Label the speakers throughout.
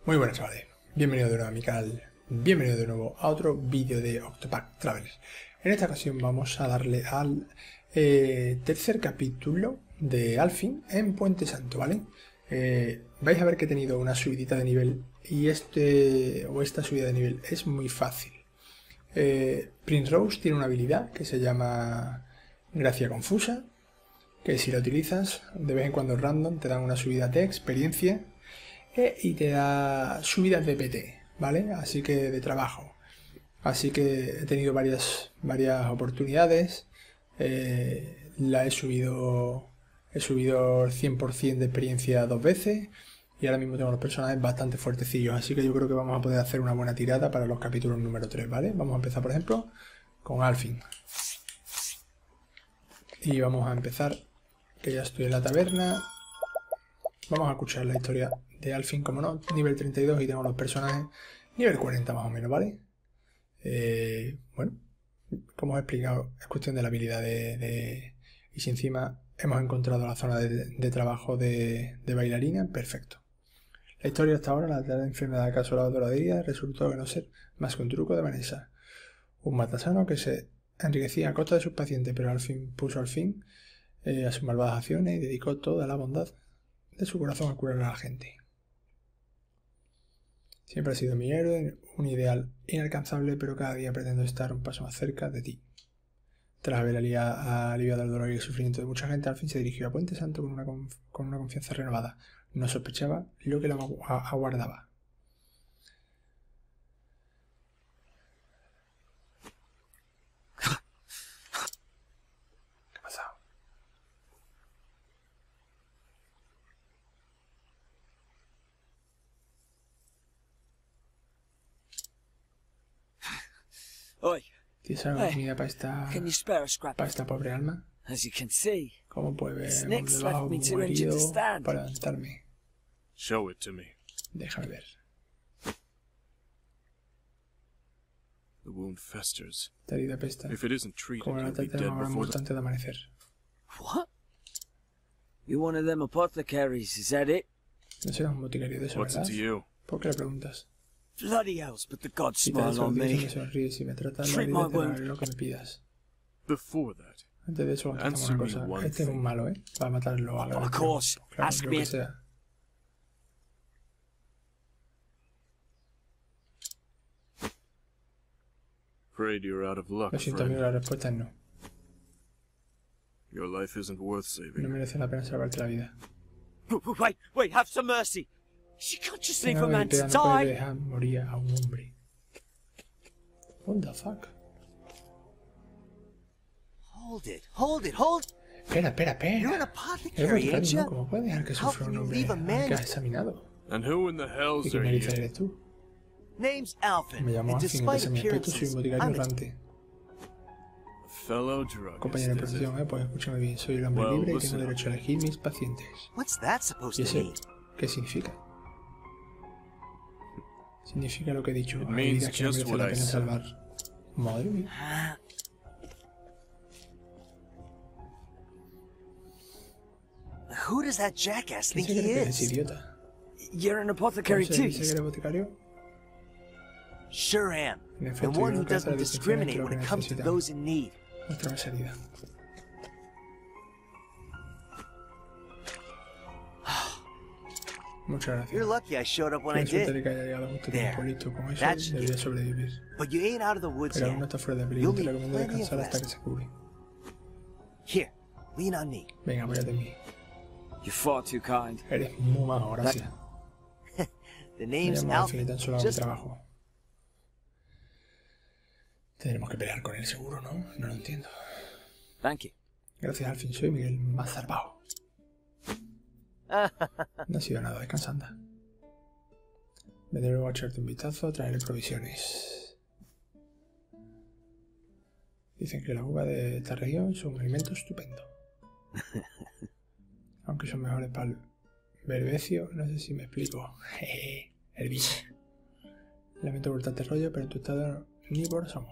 Speaker 1: Muy buenas, chavales. Bienvenido de nuevo a mi canal. Bienvenido de nuevo a otro vídeo de Octopath Traveler. En esta ocasión vamos a darle al tercer capítulo de Alfyn en Puente Santo, ¿vale? Vais a ver que he tenido una subidita de nivel y esta subida de nivel es muy fácil. Prince Rose tiene una habilidad que se llama Gracia Confusa, que si la utilizas de vez en cuando random te dan una subida de experiencia y te da subidas de PT, ¿vale? Así que de trabajo. Así que he tenido varias oportunidades. He subido el 100% de experiencia 2 veces y ahora mismo tengo los personajes bastante fuertecillos, así que yo creo que vamos a poder hacer una buena tirada para los capítulos número 3, ¿vale? Vamos a empezar, por ejemplo, con Alfyn. Y vamos a empezar, que ya estoy en la taberna. Vamos a escuchar la historia de Alfyn, como no, nivel 32 y tengo los personajes nivel 40 más o menos, ¿vale? Bueno, como os he explicado, es cuestión de la habilidad y si encima hemos encontrado la zona de trabajo de bailarina, perfecto. La historia hasta ahora, la enfermedad que asolado toda la vida, resultó que no ser más que un truco de Vanessa, un matasano que se enriquecía a costa de sus pacientes, pero al fin puso al fin a sus malvadas acciones y dedicó toda la bondad de su corazón a curar a la gente. Siempre has sido mi héroe, un ideal inalcanzable, pero cada día pretendo estar un paso más cerca de ti. Tras haber aliviado el dolor y el sufrimiento de mucha gente, Alfyn se dirigió a Puente Santo con una confianza renovada. No sospechaba lo que lo aguardaba. ¿Qué ha pasado?
Speaker 2: Oi.
Speaker 1: ¿Tienes algo de comida para
Speaker 2: Can you spare a scrap?
Speaker 1: esta pobre alma?
Speaker 2: As you can see,
Speaker 1: ¿Cómo puede ver?
Speaker 2: Snakes
Speaker 1: Me bajo
Speaker 2: left me
Speaker 1: muy
Speaker 2: too injured
Speaker 1: herido
Speaker 2: to stand.
Speaker 1: para levantarme.
Speaker 3: Show it to me.
Speaker 1: Déjame ver.
Speaker 3: The wound festers.
Speaker 1: Esta herida pesta.
Speaker 3: If it isn't treated,
Speaker 1: Como la
Speaker 3: you'll be
Speaker 1: trate
Speaker 3: dead
Speaker 1: ahora
Speaker 3: before the...
Speaker 1: antes de amanecer.
Speaker 2: What? You're one of them apothecaries, is that it?
Speaker 1: No serás un boticario de eso,
Speaker 3: What's it
Speaker 1: ¿verdad?
Speaker 3: to you?
Speaker 1: ¿Por qué le preguntas?
Speaker 2: Bloody hells, but the gods
Speaker 1: Si te
Speaker 2: smile on
Speaker 1: desobedeces,
Speaker 2: me.
Speaker 1: me sonríes. Si me tratas
Speaker 2: Treat
Speaker 1: mal,
Speaker 2: my
Speaker 1: te
Speaker 2: wound.
Speaker 1: daré lo que me pidas.
Speaker 3: Before that,
Speaker 1: Antes de eso, hacemos
Speaker 3: Answer
Speaker 1: una
Speaker 3: me
Speaker 1: cosa.
Speaker 3: one
Speaker 1: Este es un
Speaker 3: thing.
Speaker 1: malo, ¿eh? Va a matarlo a la
Speaker 2: Of course.
Speaker 1: Claro,
Speaker 2: Ask
Speaker 1: lo
Speaker 2: me.
Speaker 1: que sea.
Speaker 3: afraid you're out of luck,
Speaker 1: Lo siento, amigo,
Speaker 3: friend.
Speaker 1: la respuesta es no.
Speaker 3: Your life isn't worth
Speaker 1: No
Speaker 3: saving.
Speaker 1: merece la pena salvarte la vida.
Speaker 2: Wait, have some mercy. She can't just leave a
Speaker 1: No,
Speaker 2: man to
Speaker 1: no puede
Speaker 2: die.
Speaker 1: dejar morir a un hombre. What the fuck?
Speaker 2: Hold it.
Speaker 1: Espera.
Speaker 2: You're an
Speaker 1: Es
Speaker 2: apothecary, ain't
Speaker 1: boticario,
Speaker 2: you?
Speaker 1: ¿no? ¿Cómo puedes dejar que
Speaker 2: How
Speaker 1: sufra
Speaker 2: can
Speaker 1: un
Speaker 2: you
Speaker 1: hombre
Speaker 2: leave a
Speaker 1: al
Speaker 2: man-
Speaker 1: que has examinado?
Speaker 3: And who in the
Speaker 1: ¿Y
Speaker 3: hells
Speaker 1: qué
Speaker 3: are
Speaker 1: narices
Speaker 3: you?
Speaker 1: eres tú?
Speaker 2: Name's Alfyn,
Speaker 1: Me llamo
Speaker 2: and
Speaker 1: Alfyn y
Speaker 2: despite
Speaker 1: pese a mi aspecto soy un
Speaker 2: appearances,
Speaker 1: boticario
Speaker 2: I'm a
Speaker 1: errante.
Speaker 3: A fellow druggist,
Speaker 1: Compañero de
Speaker 3: is it?
Speaker 1: profesión, pues escúchame bien, soy el hombre
Speaker 3: Well,
Speaker 1: libre y
Speaker 3: listen
Speaker 1: tengo
Speaker 3: up.
Speaker 1: derecho a elegir mis pacientes.
Speaker 2: What's that supposed
Speaker 1: ¿Y
Speaker 2: to
Speaker 1: ese
Speaker 2: mean?
Speaker 1: qué significa? Significa lo que he dicho,
Speaker 3: It
Speaker 1: hay
Speaker 3: means
Speaker 1: vidas que no
Speaker 3: just
Speaker 1: merece
Speaker 3: what
Speaker 1: la
Speaker 3: I
Speaker 1: pena
Speaker 3: said.
Speaker 1: salvar. Madre mía.
Speaker 2: Who does that jackass
Speaker 1: ¿Quién
Speaker 2: think
Speaker 1: se
Speaker 2: he
Speaker 1: cree que es
Speaker 2: is?
Speaker 1: idiota?
Speaker 2: You're an
Speaker 1: ¿Cómo
Speaker 2: apothecary
Speaker 1: se
Speaker 2: too.
Speaker 1: dice que eres boticario?
Speaker 2: Sure am.
Speaker 1: En
Speaker 2: And
Speaker 1: efecto,
Speaker 2: one
Speaker 1: yo
Speaker 2: who
Speaker 1: creo que hace la
Speaker 2: doesn't
Speaker 1: distinción entre
Speaker 2: discriminate
Speaker 1: lo
Speaker 2: when
Speaker 1: que
Speaker 2: it comes to
Speaker 1: necesitan.
Speaker 2: those in need.
Speaker 1: Nuestra salida. Muchas gracias.
Speaker 2: You're lucky I showed up when I
Speaker 1: Qué suerte de
Speaker 2: did.
Speaker 1: que haya llegado justo
Speaker 2: There.
Speaker 1: tiempo listo. Con eso
Speaker 2: That's
Speaker 1: debería
Speaker 2: it.
Speaker 1: sobrevivir.
Speaker 2: But you ain't out of the woods
Speaker 1: Pero aún no
Speaker 2: yet.
Speaker 1: está fuera de peligro.
Speaker 2: You'll
Speaker 1: Te
Speaker 2: need
Speaker 1: recomiendo
Speaker 2: plenty of
Speaker 1: descansar hasta que
Speaker 2: rest.
Speaker 1: se cure.
Speaker 2: Here, lean on me.
Speaker 1: Venga, apóyate en mí.
Speaker 2: You're far too kind.
Speaker 1: Eres muy majo, gracias.
Speaker 2: The
Speaker 1: Me
Speaker 2: name's
Speaker 1: llamo Alfyn y
Speaker 2: Alfyn.
Speaker 1: tan solo hago mi
Speaker 2: Just
Speaker 1: trabajo. Tendremos que pelear con él seguro, ¿no? No lo entiendo.
Speaker 2: thank you.
Speaker 1: Gracias, Alfyn. Soy Miguel Mazarbao. No ha sido nada, descansa, anda. Vendré luego a echarte un vistazo, traeré provisiones. Dicen que las uvas de esta región son un alimento estupendo. Aunque son mejores para el verbecio, no sé si me explico. Jeje, el bicho. Lamento cortarte el rollo, pero en tu estado ni por somos.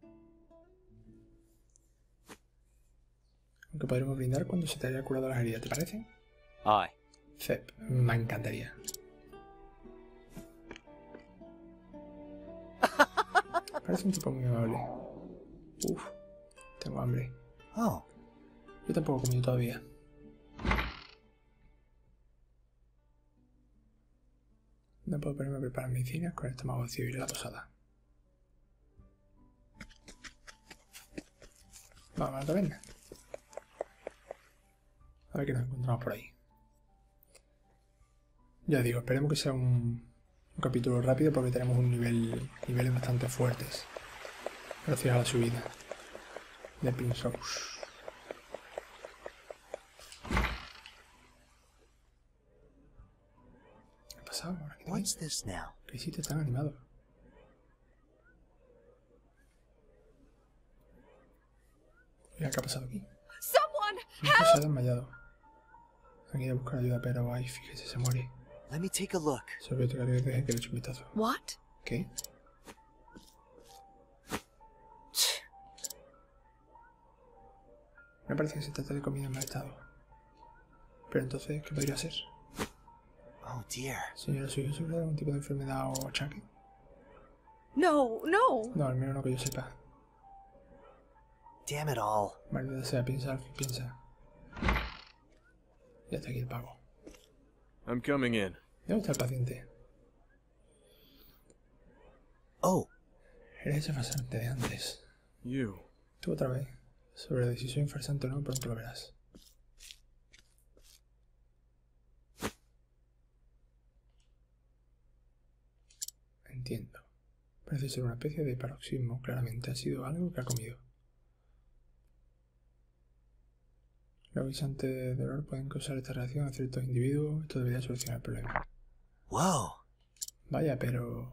Speaker 1: Aunque podremos brindar cuando se te haya curado las heridas, ¿te parece?
Speaker 2: Aye.
Speaker 1: Cep, me encantaría. Parece un tipo muy amable. Uf, tengo hambre.
Speaker 4: Oh,
Speaker 1: Yo tampoco he comido todavía. No puedo ponerme a preparar medicinas con el estómago vacío y ir a la posada. Vamos a la taberna. A ver qué nos encontramos por ahí. Ya digo, esperemos que sea un capítulo rápido porque tenemos niveles bastante fuertes. Gracias a la subida de Prince Rose. ¿Qué ha pasado ahora?
Speaker 4: what's this now?
Speaker 1: ¿Qué sitio tan animado? Mira, ¿qué ha pasado aquí?
Speaker 5: Someone!
Speaker 1: Un tío se ha desmayado. Han ido a buscar ayuda, pero ay, fíjese, se muere.
Speaker 4: Let me take a look.
Speaker 1: Sobre todo que le eche un vistazo.
Speaker 5: What?
Speaker 1: ¿Qué? Me parece que se trata de comida en mal estado. Pero entonces, ¿qué podría ser?
Speaker 4: Oh dear.
Speaker 1: Señora, ¿soy yo sobre algún tipo de enfermedad o achaque?
Speaker 5: No, no.
Speaker 1: No, al menos no que yo sepa.
Speaker 4: Damn it all.
Speaker 1: Maldita sea, piensa, Alfie, piensa. Ya está aquí el pago.
Speaker 3: I'm coming in.
Speaker 1: ¿Dónde está el paciente?
Speaker 4: Oh,
Speaker 1: Eres ese farsante de antes.
Speaker 3: You.
Speaker 1: Tú otra vez. Sobre si soy un farsante o no, pronto lo verás. Entiendo. Parece ser una especie de paroxismo. Claramente ha sido algo que ha comido. Los guisantes de dolor pueden causar esta reacción a ciertos individuos. Esto debería solucionar el problema.
Speaker 4: whoa.
Speaker 1: Vaya, pero...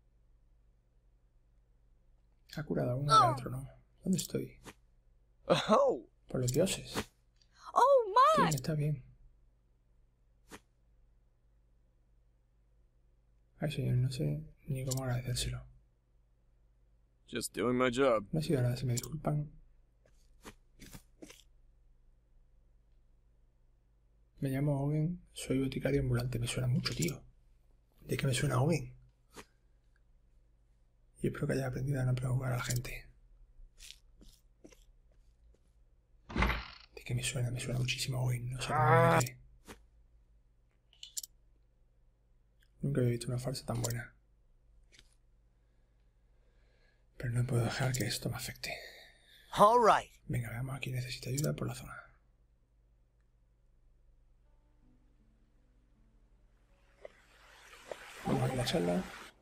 Speaker 1: ha curado a uno y a otro, ¿no? ¿Dónde estoy?
Speaker 4: Oh,
Speaker 1: Por los dioses.
Speaker 5: Oh,
Speaker 1: Bien,
Speaker 5: my!
Speaker 1: está bien. Ay, señor, no sé ni cómo agradecérselo.
Speaker 3: Just doing my job.
Speaker 1: No ha sido nada, si me disculpan. Me llamo Owen, soy boticario ambulante. Me suena mucho, tío. ¿De qué me suena Owen? Y espero que haya aprendido a no preocupar a la gente. ¿De qué me suena? Me suena muchísimo Owen. No sé cómo me. Nunca había visto una farsa tan buena. Pero no puedo dejar que esto me afecte.
Speaker 4: all right.
Speaker 1: Venga, veamos a quién necesita ayuda por la zona. Vamos a ir a la sala.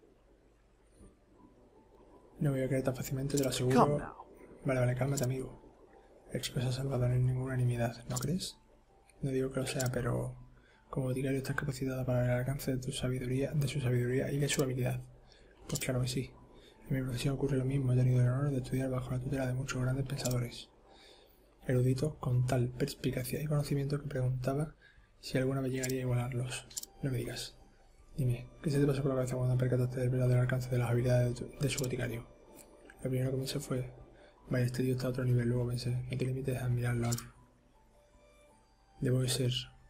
Speaker 1: No voy a caer tan fácilmente, te lo
Speaker 4: Come
Speaker 1: aseguro.
Speaker 4: now.
Speaker 1: Vale, cálmate, amigo. El chico se ha salvado, no hay ninguna unanimidad, ¿no crees? No digo que lo sea, pero como boticario estás capacitada para el alcance de su sabiduría y de su habilidad. Pues claro que sí. En mi profesión ocurre lo mismo. He tenido el honor de estudiar bajo la tutela de muchos grandes pensadores. Eruditos con tal perspicacia y conocimiento que preguntaba si alguna vez llegaría a igualarlos. No me digas. Dime, ¿qué se te pasó por la cabeza cuando percataste del verdadero alcance de las habilidades de su boticario? Lo primero que pensé fue, vaya, este tío está a otro nivel. Luego pensé, no te limites a admirarlo, Alf. Debo ser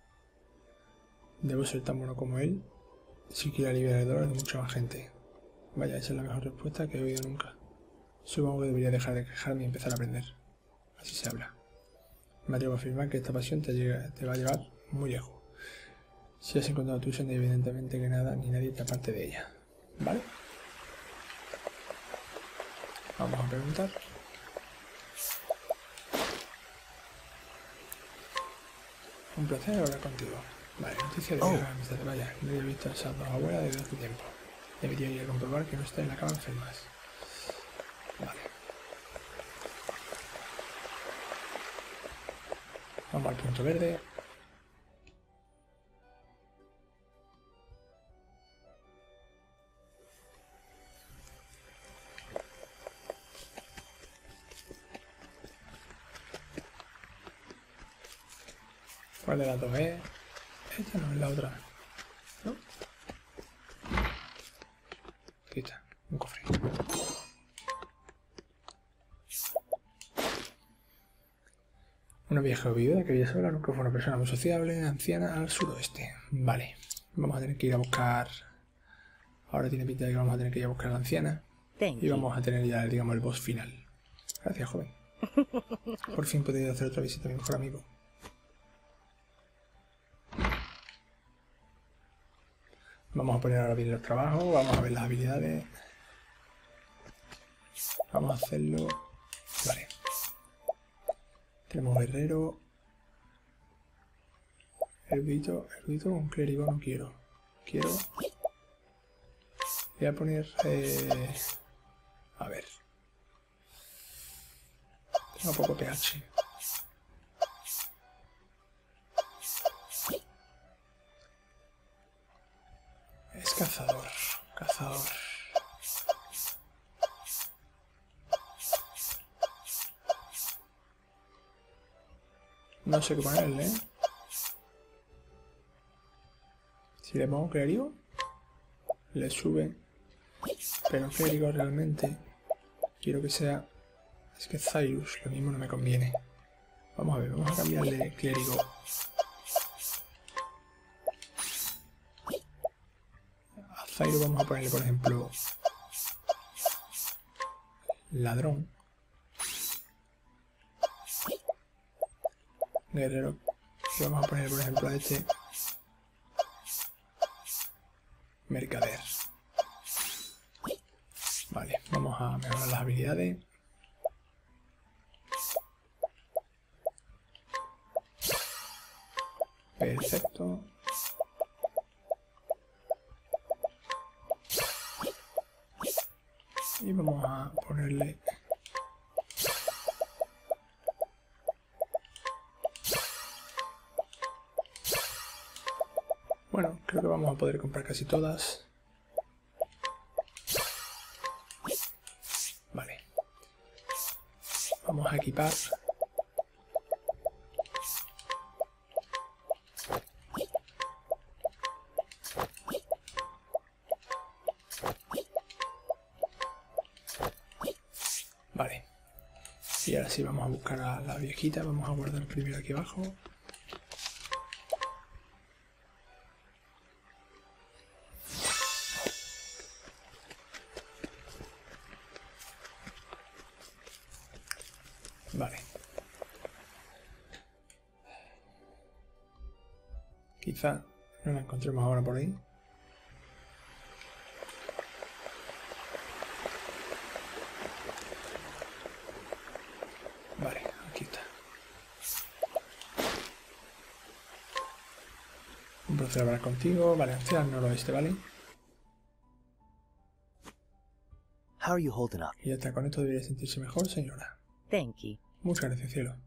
Speaker 1: tan bueno como él si quiero aliviar el dolor de mucha más gente. Vaya, esa es la mejor respuesta que he oído nunca. Supongo que debería dejar de quejarme y empezar a aprender. Así se habla. Me atrevo a afirmar que esta pasión te va a llevar muy lejos. Si has encontrado tu senda, evidentemente que nada ni nadie te aparte de ella. ¿Vale? Vamos a preguntar. Un placer hablar contigo. Vale, noticia de viejas amistades. Vaya, no había visto a esas dos abuelas desde hace tiempo. Debería ir a comprobar que no está en la cama enfermas. Vale. Vamos al punto verde. ¿Cuál de las dos es? Esta no es la otra. ¿No? Aquí está, un cofre. Una vieja viuda que vivía sola, nunca fue una persona muy sociable, anciana, al suroeste. Vale, vamos a tener que ir a buscar... Ahora tiene pinta de que vamos a tener que ir a buscar a la anciana.
Speaker 5: Thank
Speaker 1: Y
Speaker 5: you.
Speaker 1: vamos a tener ya, digamos, el boss final. Gracias, joven. Por fin he podido hacer otra visita a mi mejor amigo. Vamos a poner ahora bien los trabajos, vamos a ver las habilidades. Vamos a hacerlo. Vale. Tenemos guerrero. Erudito con clérigo no quiero. Quiero. Voy a poner. A ver. Tengo poco pH. Es cazador. Cazador. No sé qué ponerle, ¿eh? Si le pongo clérigo, le sube. Pero clérigo realmente quiero que sea. Es que Cyrus, lo mismo no me conviene. Vamos a ver, vamos a cambiarle clérigo. A Cyrus vamos a ponerle, por ejemplo, ladrón. Guerrero. Y vamos a poner, por ejemplo, a este mercader. Vale, vamos a mejorar las habilidades. Perfecto. Y vamos a ponerle bueno, creo que vamos a poder comprar casi todas. Vale. Vamos a equipar. Vale. Y ahora sí vamos a buscar a la viejita. Vamos a guardar primero aquí abajo. Vale. Quizá no la encontremos ahora por ahí. Vale, aquí está. Un placer hablar contigo. Vale, hacia el noroeste, ¿vale?
Speaker 4: How are you holding up?
Speaker 1: Y ya está, con esto debería sentirse mejor, señora.
Speaker 5: Thank you.
Speaker 1: Muchas gracias, cielo.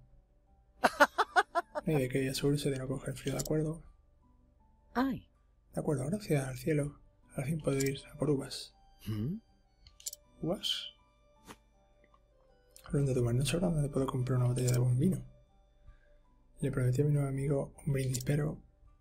Speaker 1: No hay de qué, asegúrese de no coger frío, ¿de acuerdo?
Speaker 5: Ay.
Speaker 1: De acuerdo, gracias al cielo. Al fin puedo ir a por uvas. ¿Uvas? Hablando de uvas, no sabrá dónde puedo comprar una botella de buen vino. Le prometí a mi nuevo amigo un brindis, pero...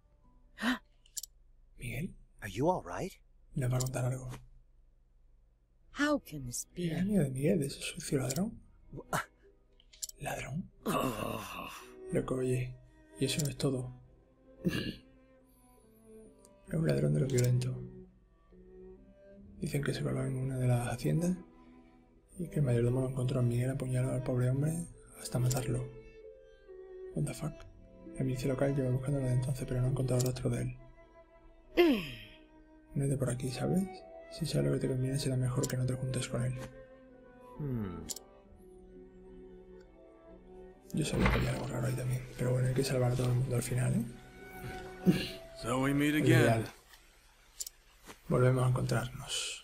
Speaker 1: ¿Miguel?
Speaker 4: Are you all right?
Speaker 1: ¿Nos va a contar algo?
Speaker 5: How can this
Speaker 1: ¿El
Speaker 5: be?
Speaker 1: amigo de Miguel, de ese sucio ladrón? ¿Ladrón? Loco, oye, y eso no es todo. Es un ladrón de los violentos. Dicen que se coló en una de las haciendas y que el mayordomo lo encontró a Miguel apuñalado al pobre hombre hasta matarlo. What the fuck. La milicia local lleva buscándolo desde entonces, pero no ha encontrado rastro de él. No es de por aquí, ¿sabes? Si sabes lo que te conviene, será mejor que no te juntes con él. Yo sabía que había algo raro ahí también, pero bueno, hay que salvar a todo el mundo al final, ¿eh?
Speaker 3: So we meet
Speaker 1: El
Speaker 3: again.
Speaker 1: ideal. Volvemos a encontrarnos.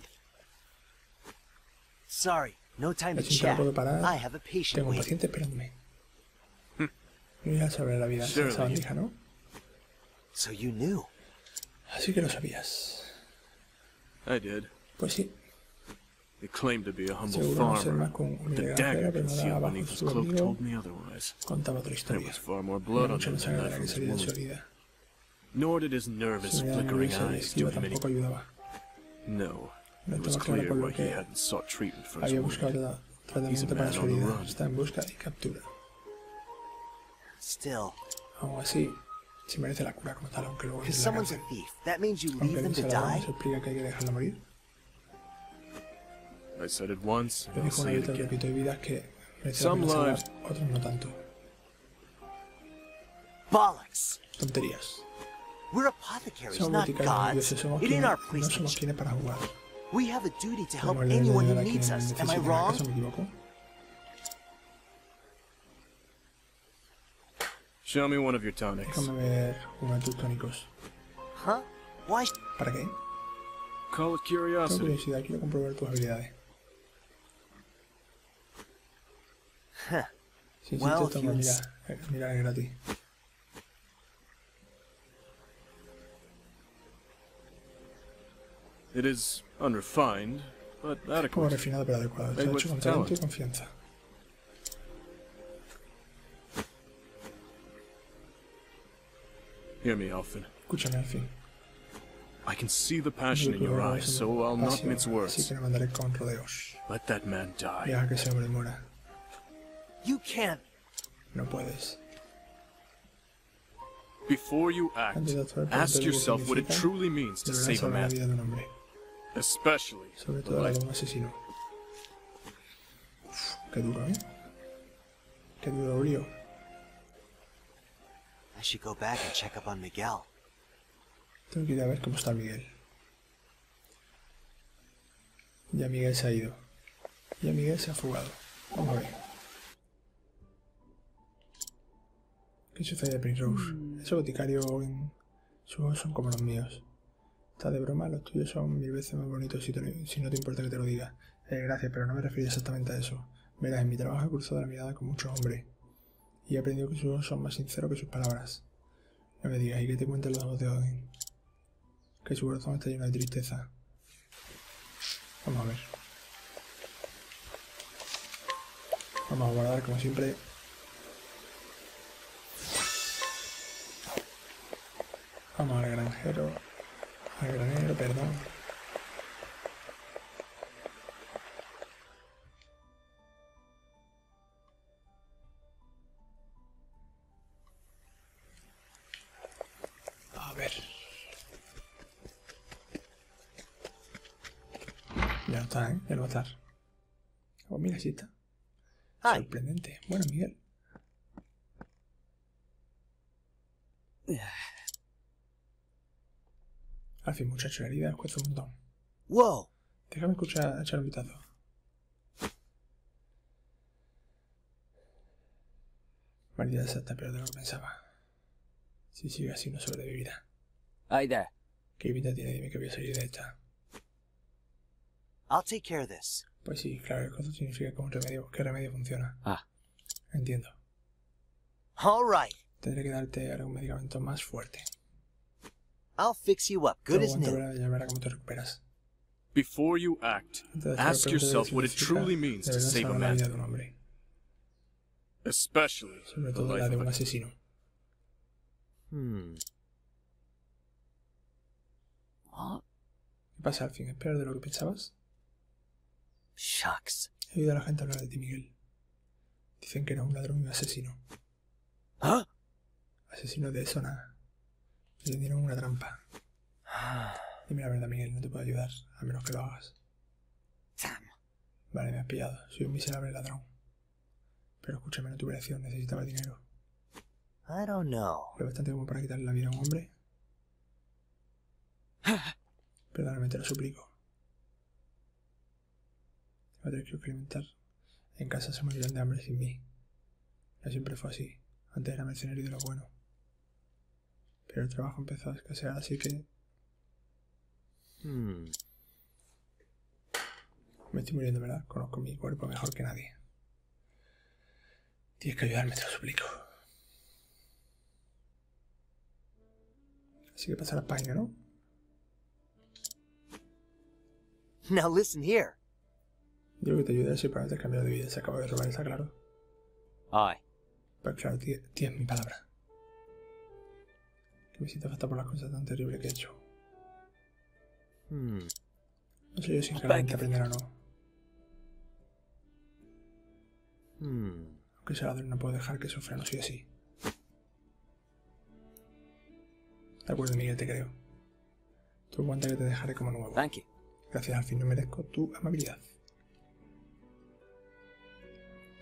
Speaker 4: Sorry, no time
Speaker 1: Lo
Speaker 4: to
Speaker 1: siento, no
Speaker 4: chat.
Speaker 1: puedo parar.
Speaker 4: I have a patient
Speaker 1: Tengo un
Speaker 4: waiting.
Speaker 1: paciente esperándome. No irás a saber la vida de esa bandija, ¿no?
Speaker 4: So you knew.
Speaker 1: Así que lo sabías.
Speaker 3: I did.
Speaker 1: Pues sí,
Speaker 3: He claimed to be a humble
Speaker 1: seguro no ser
Speaker 3: farmer.
Speaker 1: más con un
Speaker 3: The
Speaker 1: ilegal,
Speaker 3: dagger
Speaker 1: pero no daba
Speaker 3: concealed
Speaker 1: abajo
Speaker 3: beneath
Speaker 1: su
Speaker 3: his cloak
Speaker 1: amigo.
Speaker 3: told me otherwise.
Speaker 1: Contaba otra
Speaker 3: There
Speaker 1: historia.
Speaker 3: was far more
Speaker 1: Había
Speaker 3: blood on
Speaker 1: mucha
Speaker 3: him
Speaker 1: más
Speaker 3: than
Speaker 1: sangre de
Speaker 3: that
Speaker 1: la
Speaker 3: from
Speaker 1: que
Speaker 3: his
Speaker 1: salía de su
Speaker 3: wound.
Speaker 1: herida.
Speaker 3: Nor did his nervous,
Speaker 1: Su mirada
Speaker 3: flickering
Speaker 1: nerviosa y
Speaker 3: eyes do
Speaker 1: esquiva
Speaker 3: him any.
Speaker 1: tampoco ayudaba.
Speaker 3: No,
Speaker 1: No
Speaker 3: it was
Speaker 1: estaba claro
Speaker 3: clear
Speaker 1: por lo
Speaker 3: why he
Speaker 1: que
Speaker 3: hadn't sought treatment for his
Speaker 1: había
Speaker 3: wound.
Speaker 1: buscado tratamiento para su
Speaker 3: man on the
Speaker 1: herida.
Speaker 3: run.
Speaker 1: Está en busca y captura.
Speaker 4: Still,
Speaker 1: Aún así, si merece la cura como tal, aunque luego
Speaker 4: because
Speaker 1: entre la
Speaker 4: someone's a
Speaker 1: cárcel.
Speaker 4: thief, that means you leave
Speaker 1: Aunque
Speaker 4: them
Speaker 1: no
Speaker 4: to
Speaker 1: sea ladrón,
Speaker 4: die?
Speaker 1: ¿eso explica que hay que dejarlo morir?
Speaker 3: I said it once,
Speaker 1: Lo
Speaker 3: and I'll
Speaker 1: dijo una
Speaker 3: say
Speaker 1: vez,
Speaker 3: it
Speaker 1: lo
Speaker 3: again.
Speaker 1: repito, hay vidas que merecen la
Speaker 3: Some
Speaker 1: pena salvar,
Speaker 3: lives-
Speaker 1: otras no tanto.
Speaker 4: Bollocks!
Speaker 1: Tonterías.
Speaker 4: We're apothecaries,
Speaker 1: Somos
Speaker 4: not
Speaker 1: boticarios,
Speaker 4: gods.
Speaker 1: dioses, somos
Speaker 4: It ain't
Speaker 1: quienes,
Speaker 4: our
Speaker 1: no
Speaker 4: place to
Speaker 1: somos quienes para jugar.
Speaker 4: We have a duty to help
Speaker 1: Tenemos el deber de
Speaker 4: anyone
Speaker 1: ayudar
Speaker 4: who
Speaker 1: a quien
Speaker 4: needs
Speaker 1: nos
Speaker 4: us. Am I
Speaker 1: necesite.
Speaker 4: wrong?
Speaker 1: ¿Acaso me equivoco?
Speaker 3: Show me one of your tonics.
Speaker 1: Déjame ver uno de tus tónicos.
Speaker 4: Huh? Why?
Speaker 1: ¿Para qué?
Speaker 3: Call it
Speaker 1: Tengo
Speaker 3: curiosity.
Speaker 1: curiosidad, quiero comprobar tus habilidades.
Speaker 4: Huh.
Speaker 1: Si
Speaker 4: Well,
Speaker 1: insistes, toma,
Speaker 4: if
Speaker 1: mira,
Speaker 4: you
Speaker 1: mira, es gratis.
Speaker 3: It is unrefined, but
Speaker 1: Como
Speaker 3: adequate.
Speaker 1: refinado pero adecuado. Está
Speaker 3: Hey,
Speaker 1: hecho
Speaker 3: what's
Speaker 1: con
Speaker 3: the
Speaker 1: talento y
Speaker 3: talent?
Speaker 1: confianza.
Speaker 3: Hear me, Alfin.
Speaker 1: Escúchame al fin.
Speaker 3: I can see the passion in your eyes, so I'll not mince
Speaker 1: Así
Speaker 3: words.
Speaker 1: que no mandaré con rodeos.
Speaker 3: Let that man die.
Speaker 1: Deja que ese hombre muera.
Speaker 4: You can't.
Speaker 1: No puedes.
Speaker 3: Before you act,
Speaker 1: Antes de actuar,
Speaker 3: ask
Speaker 1: pregúntate lo que
Speaker 3: yourself what it
Speaker 1: significa
Speaker 3: truly means to
Speaker 1: de verdad
Speaker 3: save a
Speaker 1: salvar la
Speaker 3: man,
Speaker 1: vida de un hombre.
Speaker 3: especially
Speaker 1: Sobre
Speaker 3: the
Speaker 1: todo la de
Speaker 3: life.
Speaker 1: un asesino. Uf, qué duro, ¿eh? Qué duro, Río.
Speaker 4: I should go back and check up on Miguel.
Speaker 1: Tengo que ir a ver cómo está Miguel. Ya Miguel se ha ido. Ya Miguel se ha fugado. Vamos a ver. ¿Qué sucede de Primrose? Ese boticario en sus ojos son como los míos. ¿Estás de broma? Los tuyos son 1000 veces más bonitos si no te importa que te lo diga. Gracias, pero no me refiero exactamente a eso. Verás, en mi trabajo he cruzado la mirada con muchos hombres. Y he aprendido que sus ojos son más sinceros que sus palabras. No me digas, ¿y qué te cuentan los ojos de Odin? Que su corazón está lleno de tristeza. Vamos a ver. Vamos a guardar como siempre. Vamos al granjero. Al granero, perdón. A ver. Ya no está, ¿eh? Ya no va a estar. Oh, mira, sí está.
Speaker 4: Hi.
Speaker 1: Sorprendente. Bueno, Miguel. Al fin, muchacho, la herida cuesta un montón.
Speaker 4: Whoa!
Speaker 1: Déjame echar un vistazo. Maldita sea, está peor de lo que pensaba. Si sigue así no sobrevivirá.
Speaker 2: Hey there.
Speaker 1: ¿Qué pinta tiene? Dime que voy a salir de esta.
Speaker 4: I'll take care of this.
Speaker 1: Pues sí, claro, el costo significa que que el remedio funciona.
Speaker 2: Ah.
Speaker 1: Entiendo.
Speaker 4: All right.
Speaker 1: Tendré que darte algún medicamento más fuerte.
Speaker 4: I'll fix you up, good
Speaker 1: Luego
Speaker 4: as
Speaker 1: aguanta
Speaker 4: new.
Speaker 1: ver, ya verá cómo te recuperas.
Speaker 3: Before you act,
Speaker 1: Antes de hacer,
Speaker 3: ask
Speaker 1: pregúntate
Speaker 3: yourself
Speaker 1: qué
Speaker 3: what it
Speaker 1: significa
Speaker 3: truly means
Speaker 1: de
Speaker 3: to
Speaker 1: verdad
Speaker 3: save a
Speaker 1: salvar la vida
Speaker 3: man,
Speaker 1: de un hombre.
Speaker 3: especially
Speaker 1: Sobre
Speaker 3: the
Speaker 1: todo la
Speaker 3: life
Speaker 1: de
Speaker 3: of
Speaker 1: un
Speaker 3: a...
Speaker 1: asesino.
Speaker 2: What?
Speaker 1: ¿Qué pasa al fin? ¿Es peor de lo que pensabas?
Speaker 4: Shucks.
Speaker 1: He oído a la gente hablar de ti, Miguel. Dicen que eres un ladrón y un asesino.
Speaker 4: Huh?
Speaker 1: Asesino de eso nada. Me tendieron una trampa. Dime la verdad, Miguel, no te puedo ayudar, a menos que lo hagas.
Speaker 4: Damn.
Speaker 1: Vale, me has pillado. Soy un miserable ladrón. Pero escúchame, no tuve elección, necesitaba dinero.
Speaker 4: I don't know.
Speaker 1: Lo bastante como para quitarle la vida a un hombre. Perdóname, te lo suplico. Va a tener que alimentar. En casa se morirán de hambre sin mí. No siempre fue así. Antes era mercenario de lo bueno. Pero el trabajo empezó a escasear, así que me estoy muriendo, ¿verdad? Conozco mi cuerpo mejor que nadie. Tienes que ayudarme, te lo suplico. Así que pasa la página, ¿no?
Speaker 4: Now listen here.
Speaker 1: Digo que te ayudaré si para te cambiar de vida. Se acaba de robar, ¿está claro?
Speaker 2: Aye.
Speaker 1: Pues claro, tienes mi palabra. Que me siento fatal por las cosas tan terribles que he hecho. No sé yo si realmente aprender o no. Aunque sea ladrón, no puedo dejar que sufra, no soy así. De acuerdo, Miguel, te creo. Tú aguanta que te dejaré como nuevo.
Speaker 2: Thank you.
Speaker 1: Gracias, al fin no merezco tu amabilidad.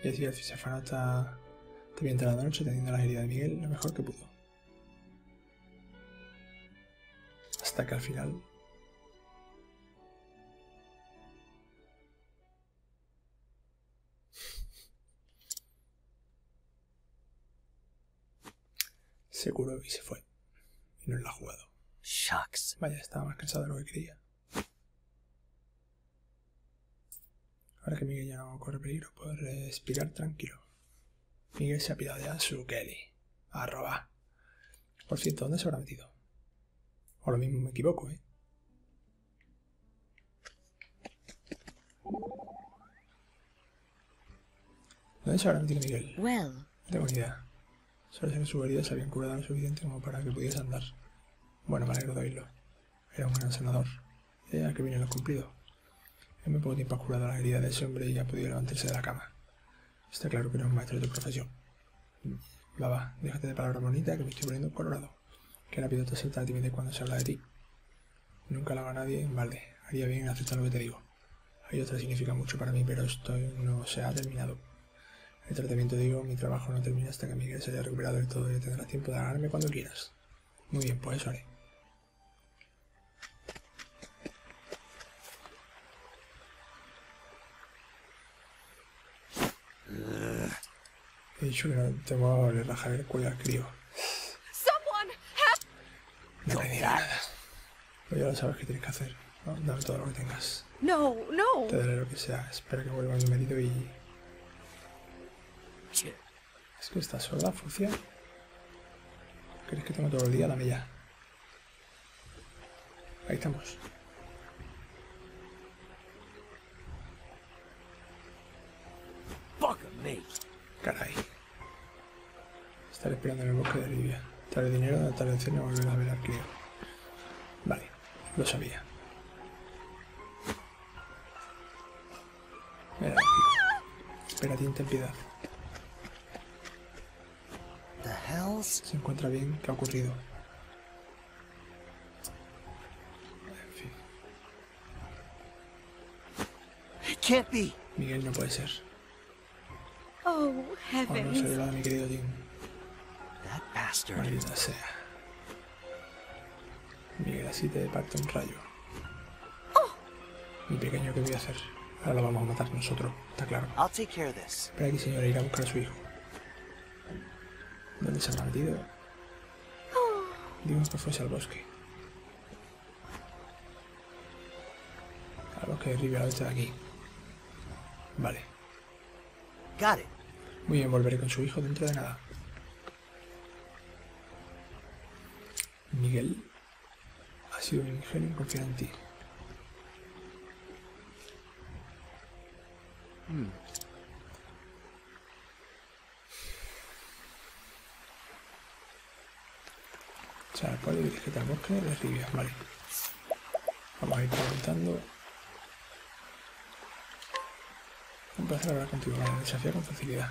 Speaker 1: Y así el fisafano está bien toda la noche teniendo las heridas de Miguel lo mejor que pudo. Hasta que al final... se curó y se fue. Y no la ha jugado.
Speaker 4: Shucks.
Speaker 1: Vaya, estaba más cansado de lo que creía. Ahora que Miguel ya no corre peligro, puede respirar tranquilo. Miguel se ha pirado ya a su Kelly. A robar. Por cierto, ¿dónde se habrá metido? O lo mismo me equivoco, ¿eh? ¿Dónde se habrá metido Miguel?
Speaker 5: Well,
Speaker 1: No tengo ni idea. Solo sé que sus heridas se habían curado lo suficiente como para que pudiese andar. Bueno, me alegro de oírlo. Era un gran sanador. Y ya que vienen los cumplidos. En muy poco tiempo ha curado las heridas de ese hombre y ha podido levantarse de la cama. Está claro que no es un maestro de tu profesión. Va, déjate de palabras bonitas que me estoy poniendo colorado. Que rápido te salta la timidez cuando se habla de ti. Nunca lo haga nadie en balde. Haría bien en aceptar lo que te digo. Hay otra significa mucho para mí, pero esto no se ha terminado. El tratamiento, digo, mi trabajo no termina hasta que Miguel se haya recuperado del todo y tendrás tiempo de agarrarme cuando quieras. Muy bien, pues eso haré. He dicho que no tengo que rajar el cuello al crío. No te dirá nada. Pero ya lo sabes que tienes que hacer, ¿no? Dame todo lo que tengas.
Speaker 5: no, no.
Speaker 1: Te daré lo que sea. Espera que vuelva mi marido y... ¿Es que estás sorda, Fucia? ¿Crees que tengo todo el día? Dame ya. Ahí estamos.
Speaker 4: Fuck me.
Speaker 1: Caray. Estaré esperando en el bosque de Libia. Traeré dinero de atardecer y no volver a ver al crío. Vale, lo sabía. Mira, espera, ten piedad.
Speaker 4: The hells?
Speaker 1: Se encuentra bien. ¿Qué ha ocurrido? En fin.
Speaker 4: It can't be.
Speaker 1: Miguel no puede ser.
Speaker 5: Oh,
Speaker 1: Oh, no se ha
Speaker 5: heavens.
Speaker 1: violado a mi querido Jim.
Speaker 4: That bastard.
Speaker 1: Maldita sea. Miguel, así te parte un rayo. Mi pequeño, ¿qué voy a hacer? Ahora lo vamos a matar nosotros, está claro.
Speaker 4: I'll take care of this.
Speaker 1: Espera aquí, señora, ir a buscar a su hijo. ¿Dónde se habrá metido? Digo que fuese al bosque. Al bosque de Rivia, este de aquí. Vale.
Speaker 4: Got it.
Speaker 1: Muy bien, volveré con su hijo dentro de nada. Miguel ha sido un ingenio en confiar en ti. O sea, puede dirigirte al bosque de Rivia, vale. Vamos a ir preguntando. Un placer hablar contigo, vale, desafía con facilidad.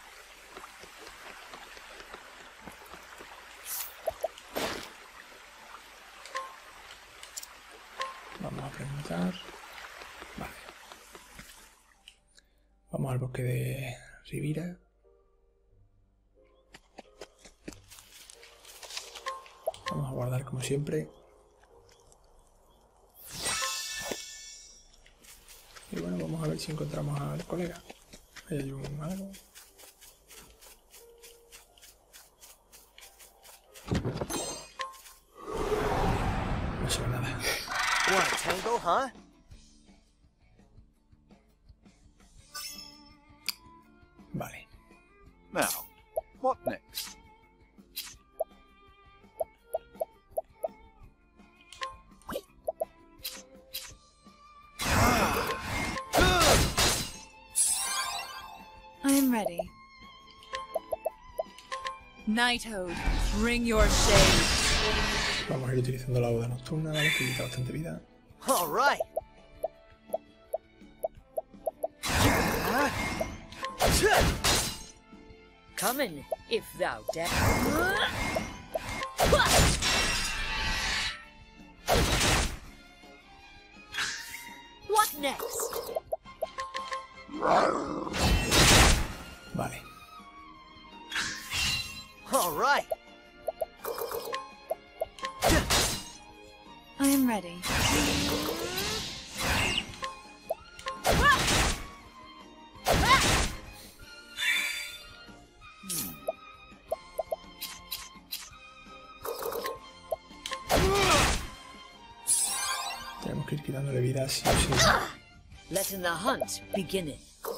Speaker 1: Vamos a preguntar. Vale. Vamos al bosque de Rivira. Vamos a guardar como siempre. Y bueno, vamos a ver si encontramos al colega. Ahí hay un algo. No se ve nada.
Speaker 4: Want a tango, huh?
Speaker 1: Vale.
Speaker 3: Now, what next?
Speaker 6: I'm ready. Nighthode, bring your shade.
Speaker 1: Vamos a ir utilizando la boda nocturna, ¿vale? Que quita bastante vida.
Speaker 4: All right.
Speaker 5: Coming, if thou dare. What next?
Speaker 4: All right.
Speaker 6: I am ready.
Speaker 1: Tenemos que ir quitándole vida sí o sí.
Speaker 5: Letting the hunt begin.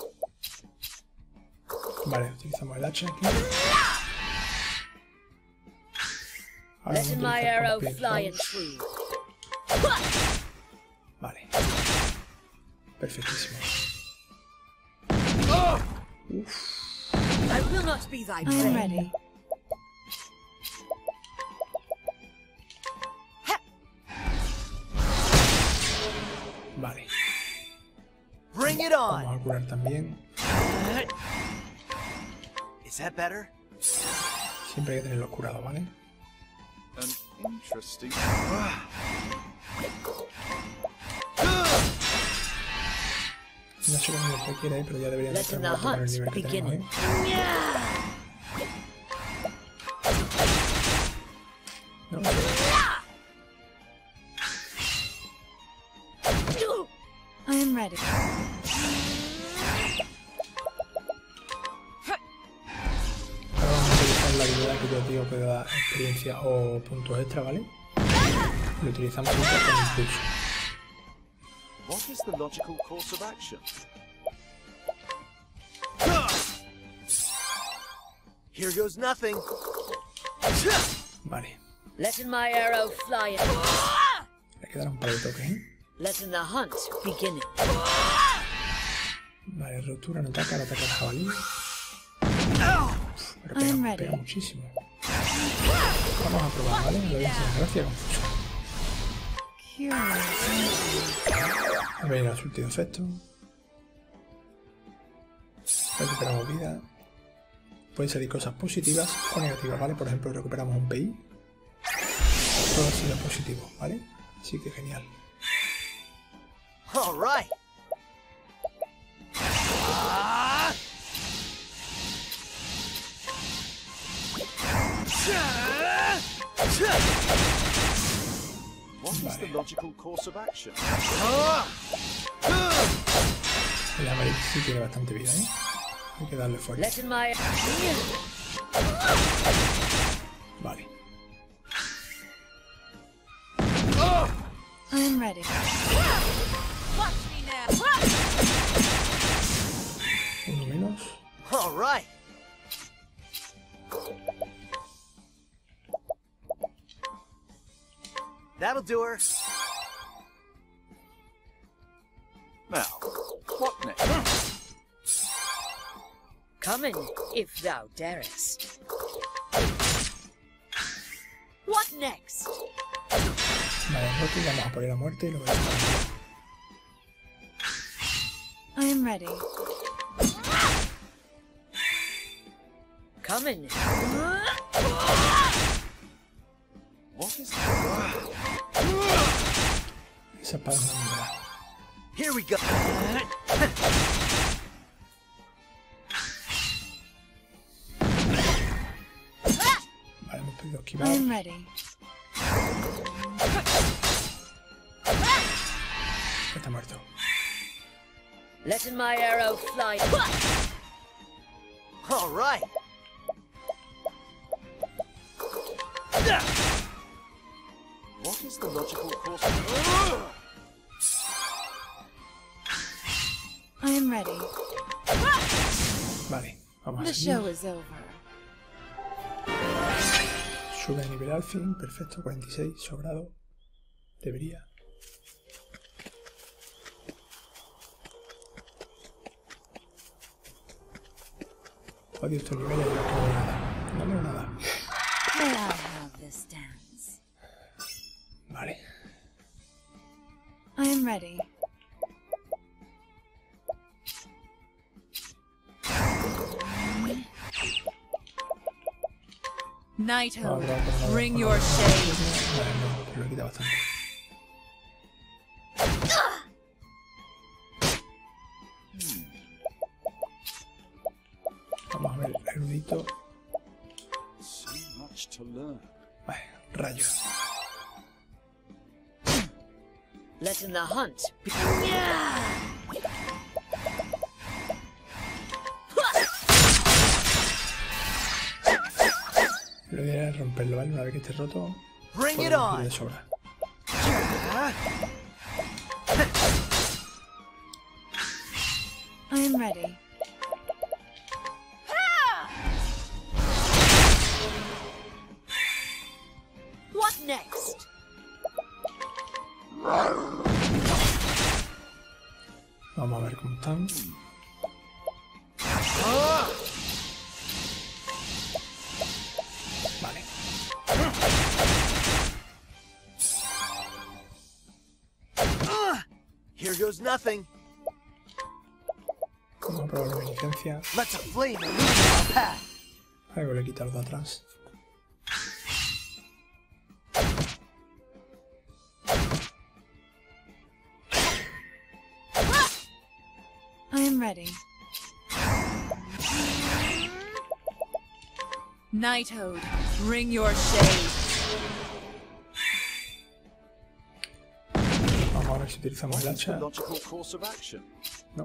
Speaker 1: Vale, utilizamos el hacha aquí. Ahora vamos a
Speaker 5: Letting my
Speaker 1: utilizar
Speaker 5: arrow
Speaker 1: con
Speaker 5: fly and
Speaker 1: pinzos.
Speaker 5: true.
Speaker 1: Vale. Perfectísimo.
Speaker 5: I will not be thy
Speaker 6: I am
Speaker 5: prey.
Speaker 6: ready.
Speaker 1: Vale.
Speaker 4: Bring it
Speaker 1: Vamos
Speaker 4: on.
Speaker 1: a curar también.
Speaker 4: Is that better?
Speaker 1: Siempre hay que tenerlo curado, ¿vale?
Speaker 3: An interesting.
Speaker 1: No sé cómo lo requiere, pero ya debería de estar
Speaker 5: Letting the
Speaker 1: muerto con el
Speaker 5: hunt
Speaker 1: nivel que tenemos,
Speaker 5: begin.
Speaker 1: No,
Speaker 6: I am ready.
Speaker 1: ahora vamos a utilizar la habilidad que yo os digo que da experiencia o puntos extra, ¿vale? Lo utilizamos siempre con impulso.
Speaker 3: What is the logical course of action?
Speaker 4: Here goes nothing.
Speaker 1: Vale.
Speaker 5: Letting my arrow fly and
Speaker 1: Le quedaron un par de toques, ¿eh?
Speaker 5: letting the hunt begin.
Speaker 1: Vale, rotura no ataca, no ataca el jabalí. Pero
Speaker 6: I am
Speaker 1: pega,
Speaker 6: ready.
Speaker 1: pega muchísimo. Vamos a probar, ¿vale? Lo voy a hacer gracia confuso.
Speaker 6: Curious.
Speaker 1: A ver el surtido efecto. Recuperamos vida. Pueden salir cosas positivas o negativas, ¿vale? Por ejemplo, recuperamos un PI. Todo ha sido positivo, ¿vale? Así que genial.
Speaker 4: All right.
Speaker 3: What is the logical course of action?
Speaker 1: El amarillo sí tiene bastante vida, ¿eh? Hay que darle fuerza.
Speaker 5: Letting my
Speaker 1: Vale.
Speaker 6: I am ready. Watch me now.
Speaker 1: Uno menos.
Speaker 4: All right. That'll do her.
Speaker 3: Now, what next?
Speaker 5: coming if thou darest.
Speaker 6: What next?
Speaker 1: Vale, Rocky, vamos a poner la muerte y lo vamos a
Speaker 6: I am ready.
Speaker 5: Coming.
Speaker 3: What is
Speaker 1: Esa espada es una mierda.
Speaker 4: Here we go.
Speaker 1: Vale, hemos podido esquivar.
Speaker 6: I am ready.
Speaker 1: Está muerto.
Speaker 5: Letting my arrow fly.
Speaker 4: All right.
Speaker 3: what is the logical course?
Speaker 6: I am ready.
Speaker 1: Vale, vamos a
Speaker 6: The
Speaker 1: seguir.
Speaker 6: show is over.
Speaker 1: Sube a nivel al fin, perfecto, 46, sobrado. Debería. Odio estos niveles y no tengo nada. No tengo nada.
Speaker 6: May I have this dance?
Speaker 1: Vale.
Speaker 6: I am ready. Knighthood,
Speaker 1: Ahora, ahora,
Speaker 6: bring
Speaker 1: ahora,
Speaker 6: your
Speaker 1: ahora.
Speaker 6: shade.
Speaker 1: Vale, no, lo quita bastante. Vamos a ver el erudito.
Speaker 3: See to learn.
Speaker 1: Vale, rayo.
Speaker 5: Letting the hunt be
Speaker 1: Lo ideal es romperlo, ¿vale? Una vez que esté roto,
Speaker 4: Bring it
Speaker 1: podemos ir
Speaker 4: on.
Speaker 1: de sobra.
Speaker 6: I am ready.
Speaker 5: What next?
Speaker 1: Vamos a ver cómo están. Vale.
Speaker 4: Here goes nothing.
Speaker 1: Vamos a probar la beneficencia.
Speaker 4: Let's a flame illuminate our path.
Speaker 1: Algo le quita lo de atrás.
Speaker 6: I am ready. Knighthood, bring your shade.
Speaker 1: Vamos a ver si utilizamos
Speaker 3: What
Speaker 1: el
Speaker 3: is the
Speaker 1: hacha.
Speaker 3: logical course of action?
Speaker 1: No.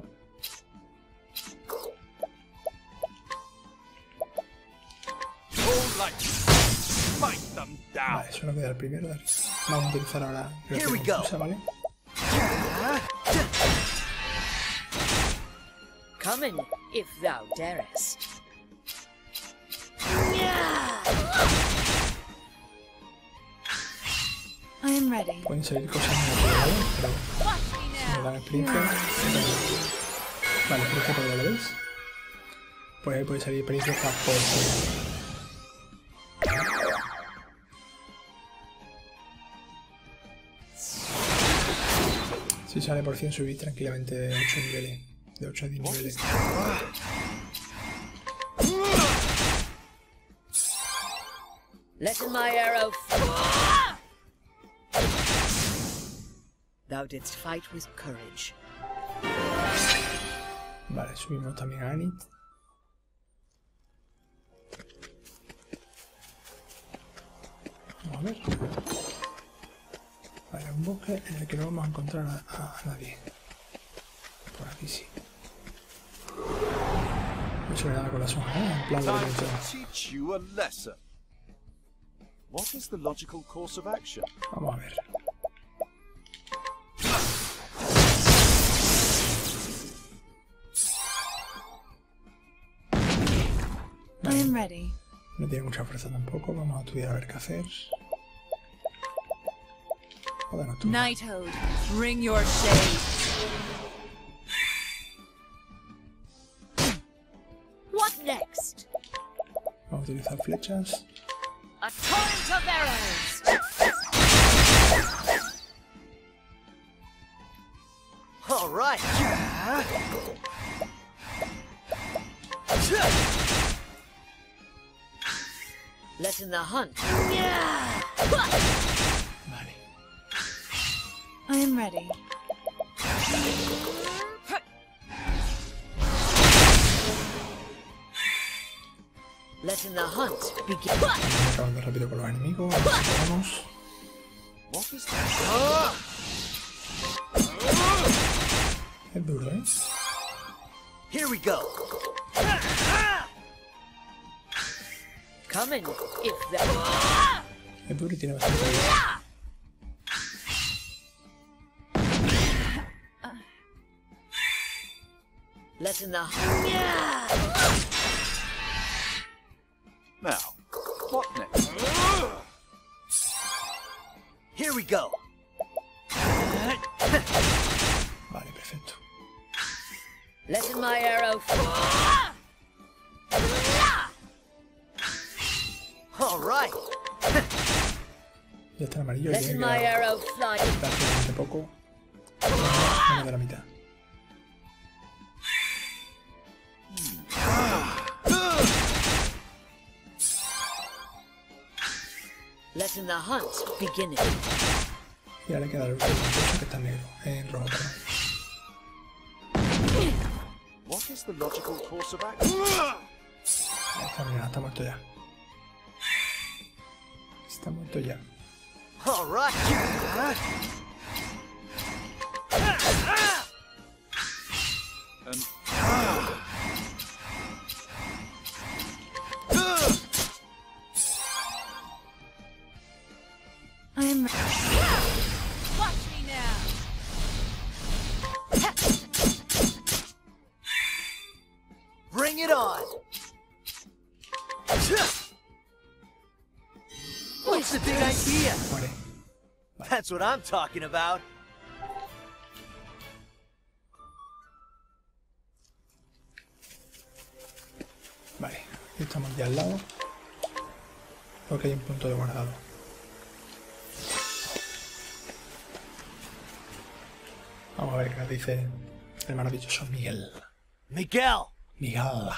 Speaker 3: Cold light. Smite them down.
Speaker 1: Vale, eso no queda el primero de arriba. Vamos a utilizar ahora el
Speaker 4: Here we go.
Speaker 1: ¿vale?
Speaker 5: Come in, if thou darest.
Speaker 6: I am ready.
Speaker 1: Pueden salir cosas muy ¿vale? Pero
Speaker 6: Watch me
Speaker 1: me
Speaker 6: now.
Speaker 1: dan experiencia. Vale, experiencia por lo veis. Pues ahí puede salir experiencia por si sale por 100 subir tranquilamente de 8 niveles. De 8 a 10 niveles.
Speaker 5: Letting my arrow Thou didst fight with courage.
Speaker 1: Vale, subimos también a Anit. Vamos a ver. Vale, un bosque en el que no vamos a encontrar a nadie. Por aquí sí. No se ve nada con las hojas, ¿eh? En plan de lo que
Speaker 3: Time to
Speaker 1: mencionaba.
Speaker 3: teach you a lesson. What is the logical course of action?
Speaker 1: Vamos a ver.
Speaker 6: I am ready.
Speaker 1: No tiene mucha fuerza tampoco. Vamos a estudiar a ver qué hacer. Joder, no tú.
Speaker 6: Knighthood, bring your shade.
Speaker 5: What next?
Speaker 1: Vamos a utilizar flechas.
Speaker 5: A torrent of arrows!
Speaker 4: All right.
Speaker 5: Letting the hunt
Speaker 1: Vale.
Speaker 6: I am ready.
Speaker 5: Letting the hunt begin.
Speaker 1: Vamos acabando rápido con los enemigos. A ver si podemos.
Speaker 3: What is that?
Speaker 1: Es duro, ¿eh?
Speaker 4: Here we go.
Speaker 5: Come in, if thou
Speaker 1: Es duro y tiene bastante vida.
Speaker 5: letting the
Speaker 3: Now, what next?
Speaker 4: Here we go.
Speaker 1: Vale, perfecto.
Speaker 5: letting my arrow
Speaker 4: All right.
Speaker 1: Ya está el amarillo y
Speaker 5: letting
Speaker 1: tiene
Speaker 5: my
Speaker 1: que dar
Speaker 5: arrow fly.
Speaker 1: bastante poco. Menos de la mitad.
Speaker 5: Letting the hunt begin.
Speaker 1: Y ahora le queda el último que está en negro. En rojo, perdón.
Speaker 3: What is the logical course of action?
Speaker 1: Ahí está, mira, está muerto ya. Está muerto ya.
Speaker 4: All right.
Speaker 6: I'm watch me now.
Speaker 4: Bring it on. What's the big idea?
Speaker 1: Muere.
Speaker 4: That's what I'm talking about.
Speaker 1: Vale, aquí estamos ya al lado. Porque hay un punto de guardado. Vamos a ver qué nos dice el maravilloso Miguel.
Speaker 4: Miguel.
Speaker 1: Miguel.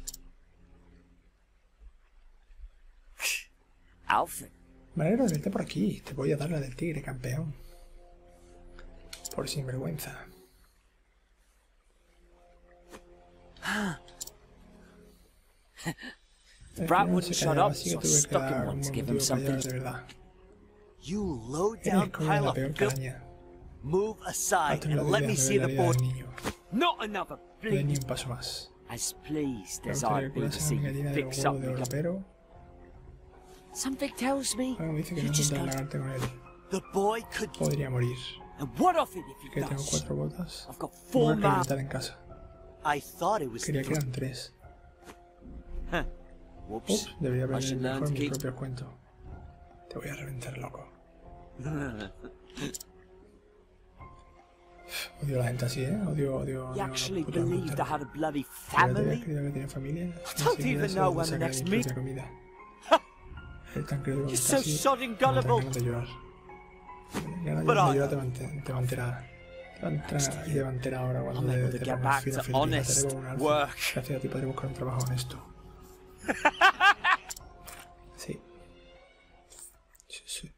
Speaker 2: Alfred.
Speaker 1: Me alegro de verte por aquí. Te voy a dar la del tigre, campeón. Por sinvergüenza.
Speaker 2: The brat
Speaker 1: No
Speaker 2: wouldn't
Speaker 1: se
Speaker 2: shut
Speaker 1: callaba,
Speaker 2: up,
Speaker 1: así
Speaker 2: so I
Speaker 1: que tuve que
Speaker 2: stuck
Speaker 1: dar
Speaker 2: him
Speaker 1: un
Speaker 2: one to
Speaker 1: buen
Speaker 2: give him
Speaker 1: motivo para
Speaker 2: something.
Speaker 1: callar, de verdad.
Speaker 4: You low
Speaker 1: Eres
Speaker 4: down
Speaker 1: como
Speaker 4: pile
Speaker 1: la
Speaker 4: of
Speaker 1: peor
Speaker 4: filth.
Speaker 1: calaña.
Speaker 4: Move aside
Speaker 1: Hazte una
Speaker 4: and let me
Speaker 1: idea
Speaker 4: see
Speaker 1: de
Speaker 4: the
Speaker 1: la vida
Speaker 4: boy.
Speaker 1: del niño.
Speaker 2: Not another,
Speaker 1: No hay ni
Speaker 2: please.
Speaker 1: un paso más.
Speaker 2: As pleased
Speaker 1: Me
Speaker 2: as
Speaker 1: gustaría
Speaker 2: I'd
Speaker 1: que
Speaker 2: be to
Speaker 1: curasen a
Speaker 2: see
Speaker 1: mi gallina
Speaker 2: you
Speaker 1: de los
Speaker 2: fix
Speaker 1: huevos
Speaker 2: up
Speaker 1: de
Speaker 2: with
Speaker 1: oro,
Speaker 2: a...
Speaker 1: pero
Speaker 2: Something tells me
Speaker 1: algo me dice que
Speaker 2: you
Speaker 1: no
Speaker 2: just
Speaker 1: encontrar
Speaker 2: got...
Speaker 1: lagarte con él.
Speaker 4: The boy could.
Speaker 1: Podría morir.
Speaker 2: And what of it if he
Speaker 1: Que tengo
Speaker 2: does?
Speaker 1: 4 botas.
Speaker 2: I've got
Speaker 1: Voy
Speaker 2: 4
Speaker 1: a
Speaker 2: mouths.
Speaker 1: calentar en casa.
Speaker 4: I thought it was.
Speaker 1: Quería que eran 3.
Speaker 2: Whoops.
Speaker 1: Ups, debería
Speaker 2: I
Speaker 1: aprender
Speaker 2: should learn
Speaker 1: mejor
Speaker 2: to
Speaker 1: mis
Speaker 2: keep...
Speaker 1: propios cuentos. Te voy a reventar, loco. Odio a la gente así, ¿eh? Odio
Speaker 2: You
Speaker 1: a los
Speaker 2: actually
Speaker 1: putos
Speaker 2: believed I
Speaker 1: adultos.
Speaker 2: had a bloody
Speaker 1: ¿Pero te habías
Speaker 2: family?
Speaker 1: creído que tenía familia?
Speaker 2: don't
Speaker 1: Ni siquiera
Speaker 2: even
Speaker 1: sé
Speaker 2: know
Speaker 1: dónde
Speaker 2: when the
Speaker 1: sacar
Speaker 2: next
Speaker 1: mi
Speaker 2: meet-
Speaker 1: propia comida. Eres tan creído como
Speaker 2: You're
Speaker 1: estás
Speaker 2: so
Speaker 1: así,
Speaker 2: sodding
Speaker 1: me dan
Speaker 2: gullible.
Speaker 1: ganas de llorar. Ganas
Speaker 4: But
Speaker 1: de
Speaker 4: I-
Speaker 1: llorar te manterá y levantará ahora cuando
Speaker 2: I'm able to
Speaker 1: te
Speaker 2: get
Speaker 1: pongas
Speaker 2: back
Speaker 1: fila
Speaker 2: to
Speaker 1: feliz.
Speaker 2: honest
Speaker 1: Te haré un alfa.
Speaker 2: work.
Speaker 1: Gracias a ti podré buscar un trabajo honesto. Sí. Sí.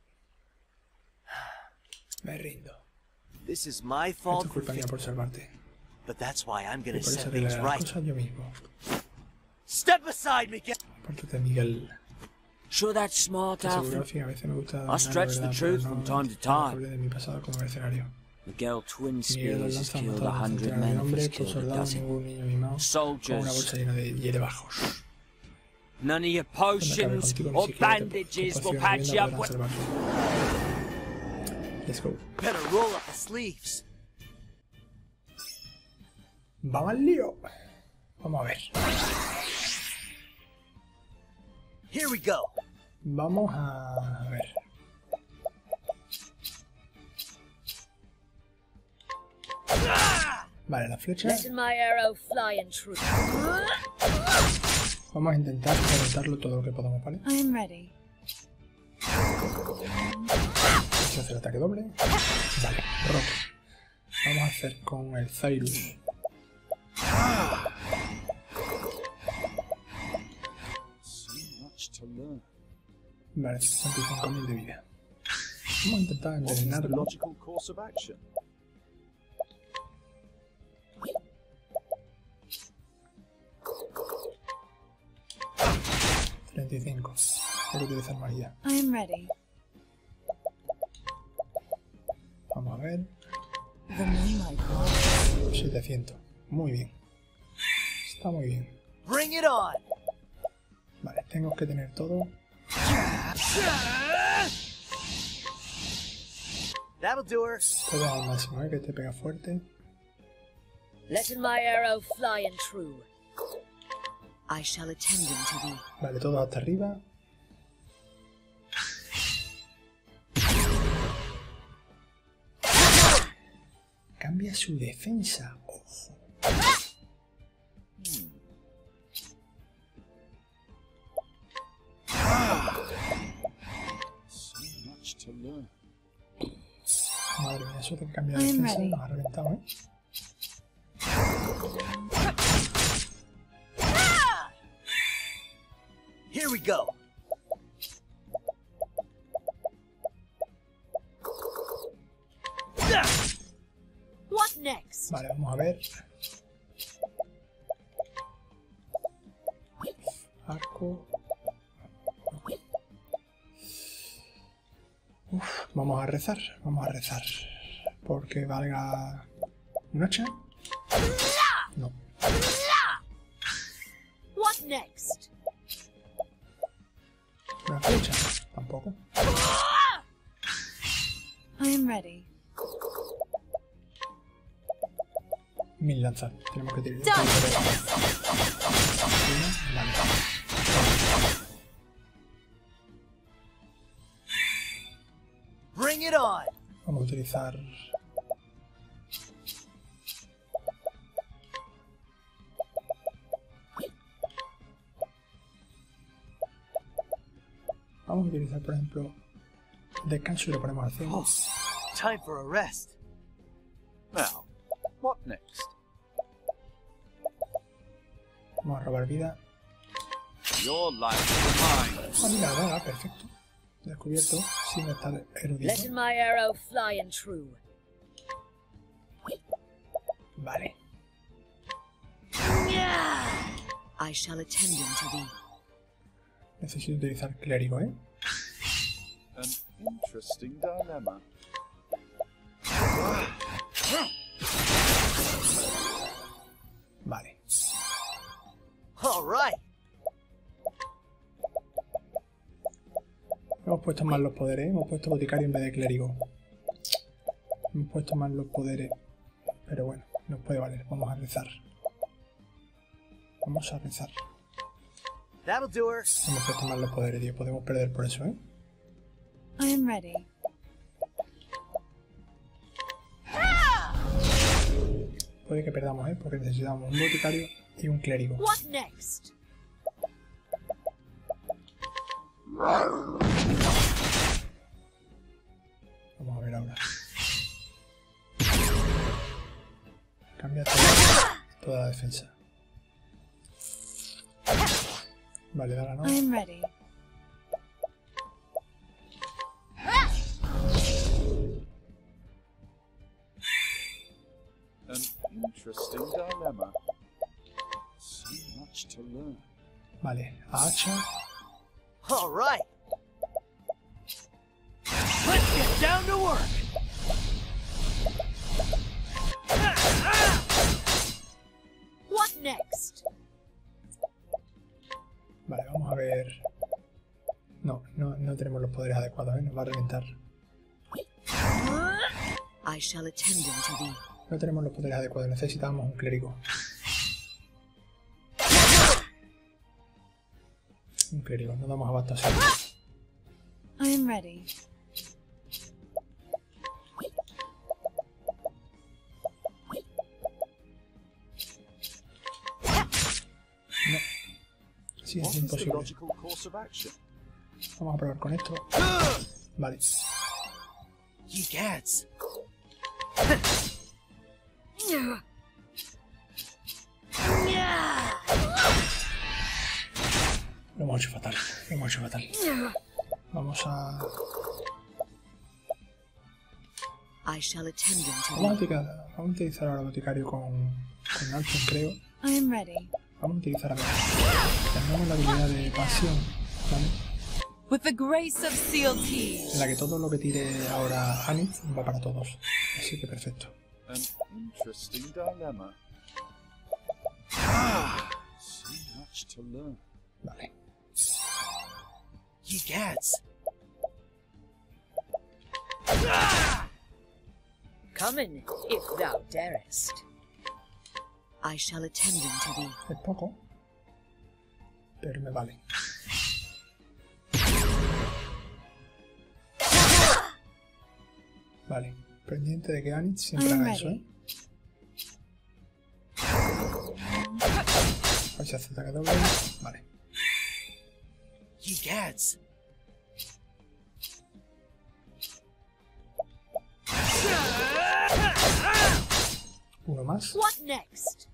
Speaker 1: Me rindo.
Speaker 4: This is my
Speaker 1: Esto
Speaker 4: fault
Speaker 1: es
Speaker 4: for
Speaker 1: culpa mía por salvarte.
Speaker 4: but that's why I'm
Speaker 1: Y
Speaker 4: gonna
Speaker 1: por eso
Speaker 4: set things
Speaker 1: arreglaré las
Speaker 4: right.
Speaker 1: cosas yo mismo.
Speaker 4: Step aside, Miguel.
Speaker 1: Apártate, Miguel.
Speaker 2: Sure that's smart,
Speaker 1: Te aseguro,
Speaker 2: Alfred?
Speaker 1: fin, a veces me gusta dar
Speaker 2: I'll stretch the
Speaker 1: verdad,
Speaker 2: truth
Speaker 1: pero
Speaker 2: from
Speaker 1: no-
Speaker 2: time to
Speaker 1: no
Speaker 2: time.
Speaker 1: hable de mi pasado como mercenario.
Speaker 2: Miguel Twin
Speaker 1: Miguel
Speaker 2: Spears has
Speaker 1: lanza
Speaker 2: killed
Speaker 1: matado a
Speaker 2: 100
Speaker 1: centenares de
Speaker 2: men if
Speaker 1: hombres,
Speaker 2: he's
Speaker 1: por
Speaker 2: killed a
Speaker 1: soldado,
Speaker 2: dozen.
Speaker 1: ningún niño mimado, con una bolsa
Speaker 2: Soldiers,
Speaker 1: llena de hierbajos.
Speaker 2: none of your
Speaker 1: Cuando acabe
Speaker 2: potions
Speaker 1: contigo, ni
Speaker 2: or
Speaker 1: siquiera te
Speaker 2: bandages will
Speaker 1: proporciono
Speaker 2: patch
Speaker 1: vivienda
Speaker 2: you up
Speaker 1: podrán
Speaker 2: with...
Speaker 1: salvarte. Let's go.
Speaker 4: Better roll up the sleeves.
Speaker 1: Vamos al lío. Vamos a ver.
Speaker 4: Here we go.
Speaker 1: Vamos a ver. Vale, la flecha.
Speaker 5: Letting my arrow fly in truth.
Speaker 1: Vamos a intentar reventarlo todo lo que podamos, ¿vale?
Speaker 6: I am ready.
Speaker 1: Vamos a hacer ataque doble. Vale, roto. Vamos a hacer con el Cyrus.
Speaker 3: So much to learn.
Speaker 1: Vale, 65.000 de vida. Vamos a intentar
Speaker 3: What is the
Speaker 1: envenenarlo.
Speaker 3: logical course of action?
Speaker 1: Hay que utilizar magia.
Speaker 6: I am ready.
Speaker 1: Vamos a ver.
Speaker 6: The moonlight glows.
Speaker 1: 700. Muy bien. Está muy bien.
Speaker 4: Bring it on.
Speaker 1: Vale, tengo que tener todo.
Speaker 4: That'll do her.
Speaker 1: Todo al máximo, que te pega fuerte.
Speaker 5: Letting my arrow fly in true. I shall attend him to thee.
Speaker 1: Vale, todo hasta arriba. Cambia su defensa. Ojo.
Speaker 3: So much to learn.
Speaker 1: Madre mía, eso de que cambia de
Speaker 6: I'm
Speaker 1: defensa
Speaker 6: ready.
Speaker 1: nos ha reventado, ¿eh?
Speaker 4: Here we go.
Speaker 5: What next?
Speaker 1: Vale, vamos a ver. Arco. Uf, vamos a rezar, vamos a rezar. Porque valga noche. No.
Speaker 5: What next?
Speaker 1: Una flecha. Tampoco.
Speaker 6: I am ready.
Speaker 1: 1000 lanzas. Tenemos que tirar.
Speaker 6: Done.
Speaker 1: Vale.
Speaker 4: Bring it on.
Speaker 1: Vamos a utilizar... Vamos a utilizar, por ejemplo, descanso y lo ponemos al 100.
Speaker 4: Oh, time for a rest.
Speaker 3: Now, what next?
Speaker 1: Vamos a robar vida.
Speaker 3: Your life is mine.
Speaker 1: Ah, mira, la daga, perfecto. Descubierto sin estar erudito.
Speaker 5: Letting my arrow fly and true.
Speaker 1: Vale.
Speaker 5: I shall attend unto thee.
Speaker 1: Necesito utilizar clérigo, ¿eh?
Speaker 3: An interesting dilemma.
Speaker 1: Vale.
Speaker 4: All right.
Speaker 1: Hemos puesto mal los poderes, ¿eh? Hemos puesto boticario en vez de clérigo. Hemos puesto mal los poderes. Pero bueno, nos puede valer. Vamos a rezar. Vamos a rezar.
Speaker 4: That'll do her.
Speaker 1: Hemos puesto mal los poderes, tío. Podemos perder por eso, ¿eh?
Speaker 6: I am ready.
Speaker 1: Puede que perdamos, ¿eh? Porque necesitamos un boticario y un clérigo.
Speaker 5: What next?
Speaker 1: Vamos a ver ahora. Cambia toda la defensa. Vale, dale, ¿no?
Speaker 6: I am ready.
Speaker 3: An interesting dilemma. So much to learn.
Speaker 1: Vale, a hacha.
Speaker 4: All right. Let's get down to work.
Speaker 5: What next?
Speaker 1: Vale, vamos a ver. No tenemos los poderes adecuados, ¿eh? Nos va a reventar.
Speaker 5: I shall attend unto thee.
Speaker 1: No tenemos los poderes adecuados, necesitamos un clérigo. Un clérigo, no damos abasto así.
Speaker 6: I am ready.
Speaker 1: No. Sí,
Speaker 3: What
Speaker 1: es
Speaker 3: is the
Speaker 1: imposible.
Speaker 3: logical course of action?
Speaker 1: Vamos a probar con esto. Vale.
Speaker 4: Ye gads.
Speaker 1: Lo hemos hecho fatal. Lo hemos hecho fatal. Vamos a...
Speaker 5: I shall attend unto
Speaker 1: Vamos
Speaker 5: thee.
Speaker 1: a utilizar ahora boticario con Alton, creo.
Speaker 6: I am ready.
Speaker 1: Vamos a utilizar a ver. Tenemos la habilidad de pasión, ¿vale?
Speaker 6: With the grace of Seal Tea.
Speaker 1: En la que todo lo que tire ahora Anit va para todos. Así que perfecto.
Speaker 3: An interesting dilemma. So much to learn.
Speaker 1: Vale.
Speaker 4: Ye gads.
Speaker 5: Come in, if thou darest. I shall attend unto thee.
Speaker 1: Es poco. Pero me vale. Vale. Pendiente de que Anit siempre
Speaker 6: I'm
Speaker 1: haga eso,
Speaker 6: ready.
Speaker 1: ¿eh? A ver si hace ataque doble. Vale.
Speaker 4: Ye gads.
Speaker 1: Uno más.
Speaker 5: What next?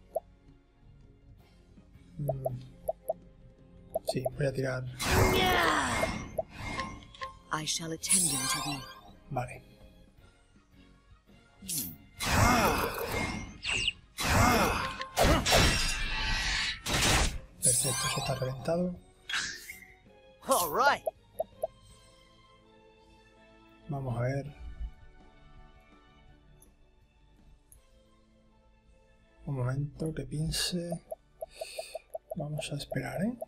Speaker 1: Sí, voy a tirar.
Speaker 5: I shall attend unto thee.
Speaker 1: Vale. Perfecto, eso está reventado.
Speaker 4: All right.
Speaker 1: Vamos Vamos a ver. Un momento que piense. Vamos a esperar, ¿eh?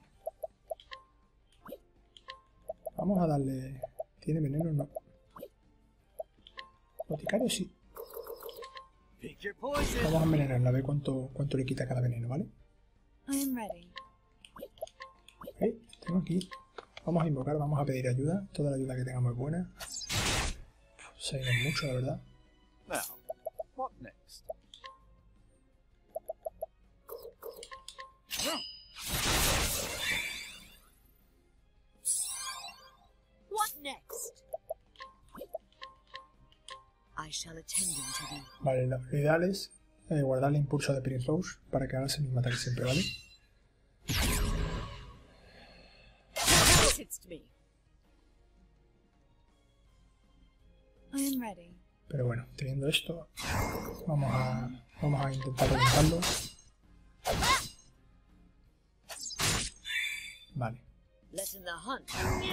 Speaker 1: Vamos a darle... ¿Tiene veneno? No. Boticario sí.
Speaker 4: Pick your poison.
Speaker 1: Vamos a envenenarla, a ver cuánto le quita cada veneno, ¿vale?
Speaker 6: I'm ready.
Speaker 1: Tengo aquí. Vamos a invocar, vamos a pedir ayuda. Toda la ayuda que tengamos es buena. Se ha ido mucho, la verdad.
Speaker 3: Now, what next?
Speaker 5: What next? I shall attend him to thee.
Speaker 1: Vale, lo ideal es guardar el impulso de Prince Rose para que haga el mismo ataque siempre, ¿vale?
Speaker 5: It's me.
Speaker 6: I'm ready.
Speaker 1: Pero bueno, teniendo esto, vamos a intentar reventarlo. Vale,
Speaker 5: Lessen the hunt.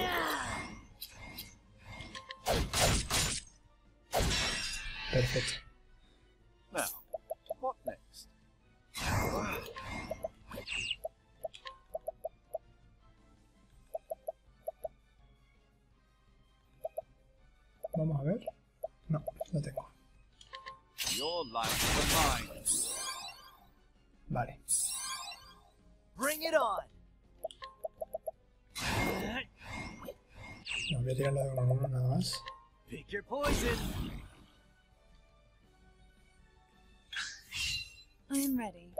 Speaker 1: perfecto.
Speaker 3: Now, what next?
Speaker 1: Vamos a ver. No, no tengo.
Speaker 3: Your life for mine.
Speaker 1: Vale.
Speaker 4: Bring it on.
Speaker 1: No, voy a tirarlo de uno en uno nada más.
Speaker 4: Pick your poison.
Speaker 6: I'm ready.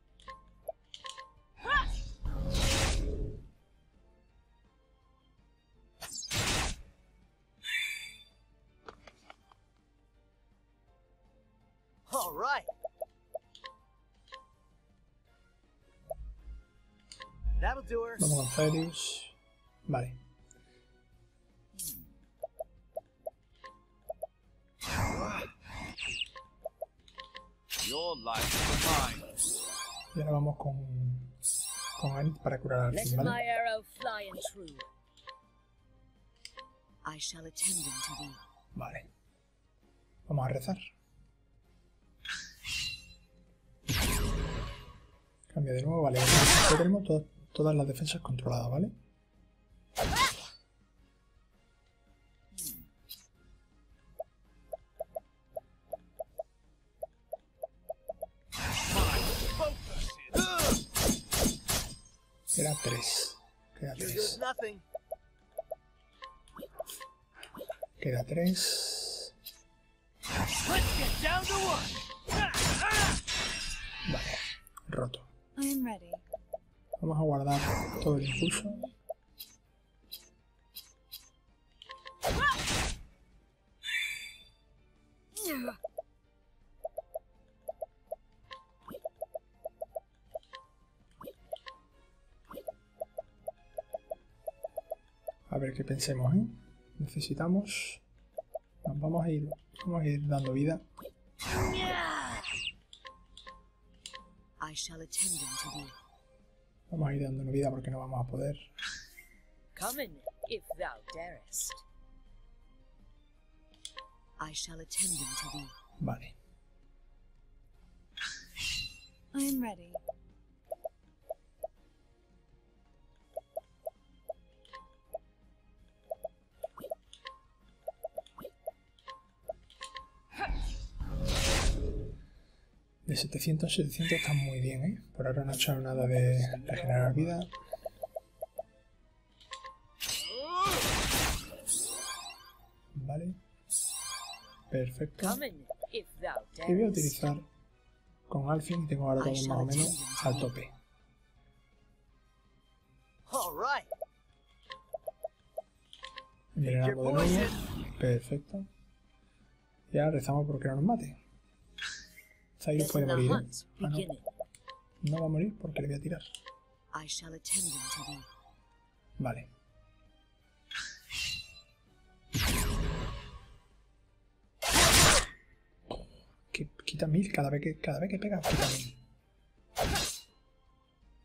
Speaker 4: All right. That'll do her.
Speaker 1: Vamos con Ferius. Vale.
Speaker 3: Your life for mine.
Speaker 1: Y ahora vamos con Anit para curar al
Speaker 5: Let
Speaker 1: fin,
Speaker 5: my
Speaker 1: ¿vale?
Speaker 5: arrow fly and true. I shall attend him to thee.
Speaker 1: Vale. Vamos a rezar. Cambio de nuevo, vale. Ya tenemos todas las defensas controladas, ¿vale? Queda 3. Queda
Speaker 4: Here
Speaker 1: 3.
Speaker 4: goes nothing.
Speaker 1: Queda 3.
Speaker 4: Let's get down to work.
Speaker 1: Vale. Roto.
Speaker 6: I'm ready.
Speaker 1: Vamos a guardar todo el impulso. A ver qué pensemos, ¿eh? Necesitamos... Vamos a ir dando vida.
Speaker 5: I shall attend him to thee.
Speaker 1: Vamos a ir dando vida porque no vamos a poder.
Speaker 5: Come in, if thou darest. I shall attend him to thee.
Speaker 1: Vale.
Speaker 6: I'm ready.
Speaker 1: De 700 a 700 está muy bien, ¿eh? Por ahora no he hecho nada de regenerar vida. Vale. Perfecto.
Speaker 5: Come in, if thou
Speaker 1: Y voy a
Speaker 5: darest.
Speaker 1: utilizar con Alfin y tengo ahora todo más o menos al tope.
Speaker 4: All right.
Speaker 1: Envenenamos de nuevo. Perfecto. Y ahora rezamos porque no nos mate. Cyrus puede
Speaker 5: Let the
Speaker 1: morir, ¿eh?
Speaker 5: hunt
Speaker 1: Ah, no.
Speaker 5: begin.
Speaker 1: No va a morir porque le voy a tirar.
Speaker 5: I shall attend him to thee.
Speaker 1: Vale. Que quita 1000 cada vez que pega, quita 1000.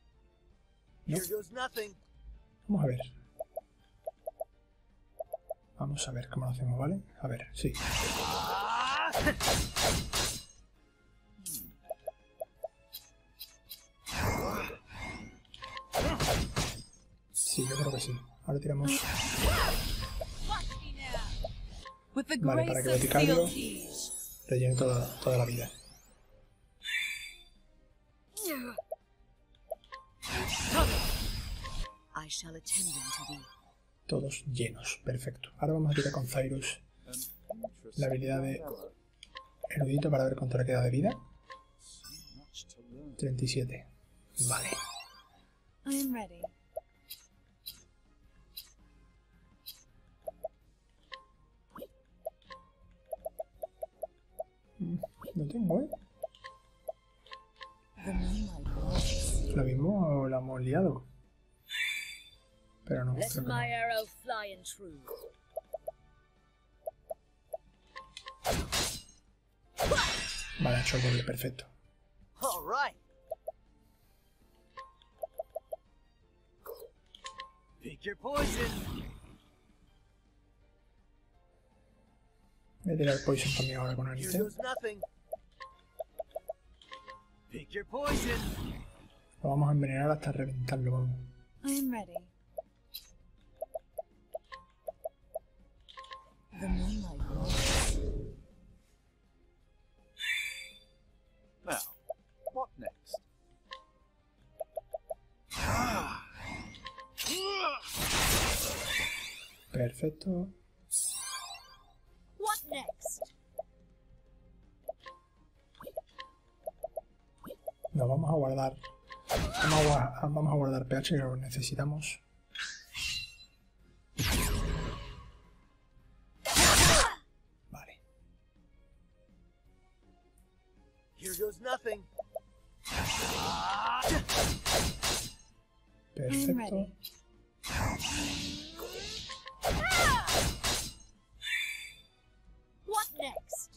Speaker 1: No.
Speaker 4: Here goes nothing.
Speaker 1: Vamos a ver. Vamos a ver cómo lo hacemos, ¿vale? A ver, sí. Sí, yo creo que sí. Ahora tiramos.
Speaker 6: With the
Speaker 1: Vale,
Speaker 6: grace
Speaker 1: para que
Speaker 6: of
Speaker 1: Boticario
Speaker 6: fealties.
Speaker 1: rellene toda la vida.
Speaker 5: I shall attend to thee.
Speaker 1: Todos llenos, perfecto. Ahora vamos a tirar con Cyrus la habilidad de erudito para ver cuánto le queda de vida. 37. Vale.
Speaker 6: I am ready.
Speaker 1: No tengo, ¿eh?
Speaker 6: The moonlight glows.
Speaker 1: Lo mismo la hemos liado. Pero no,
Speaker 5: Let
Speaker 1: creo que no.
Speaker 5: my arrow fly and true.
Speaker 1: Vale, ha hecho el doble, perfecto.
Speaker 4: All right. Pick your poison.
Speaker 1: Voy a tirar Poison también ahora con
Speaker 4: Here
Speaker 1: Alice.
Speaker 4: goes nothing. Pick your poison.
Speaker 1: Lo vamos a envenenar hasta reventarlo, vamos.
Speaker 6: I am ready. The moonlight glows.
Speaker 3: Now, what next?
Speaker 1: Perfecto.
Speaker 5: What next?
Speaker 1: Nos vamos a guardar. Vamos a guardar pH que lo necesitamos. Vale.
Speaker 4: Here goes nothing.
Speaker 1: Perfecto.
Speaker 5: What next?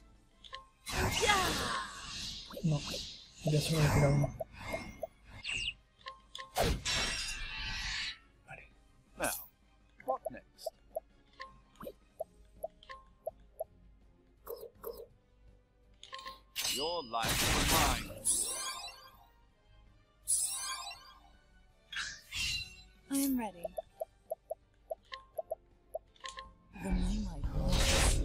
Speaker 1: No. Ya solo le tira uno. Vale.
Speaker 3: Now, what next? Your life for mine.
Speaker 6: I am ready. The moonlight glows.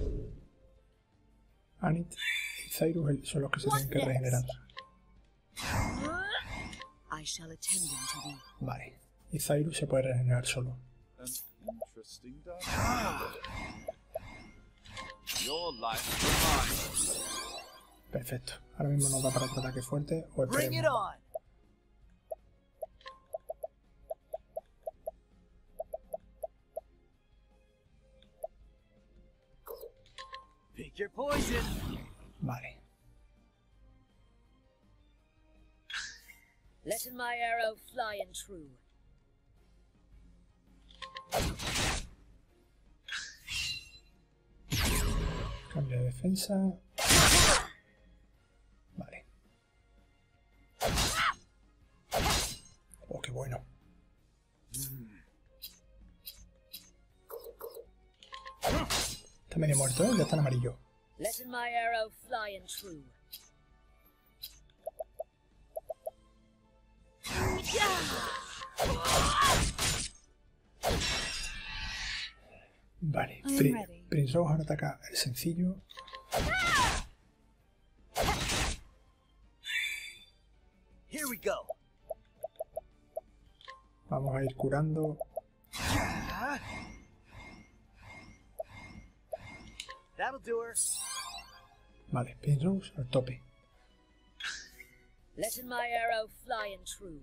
Speaker 1: Anit y Cyrus son los que se tienen que regenerar.
Speaker 5: I shall attend to thee.
Speaker 1: Vale. Y Cyrus se puede regenerar solo.
Speaker 3: An interesting dynamic. Your life for mine.
Speaker 1: Perfecto. Ahora mismo nos da para otro ataque fuerte o
Speaker 4: Bring it
Speaker 1: esperemos.
Speaker 4: on. Pick your poison.
Speaker 1: Vale.
Speaker 5: Let my arrow fly and true.
Speaker 1: Cambio de defensa. Vale. Oh, qué bueno. Está medio muerto, ¿eh? Ya está en amarillo.
Speaker 5: Let my arrow fly and true.
Speaker 1: Vale.
Speaker 6: I am ready.
Speaker 1: Prince Rose ahora ataca el sencillo.
Speaker 4: Here we go.
Speaker 1: Vamos a ir curando.
Speaker 4: That'll do her.
Speaker 1: Vale, Prince Rose al tope.
Speaker 5: Let my arrow fly and true.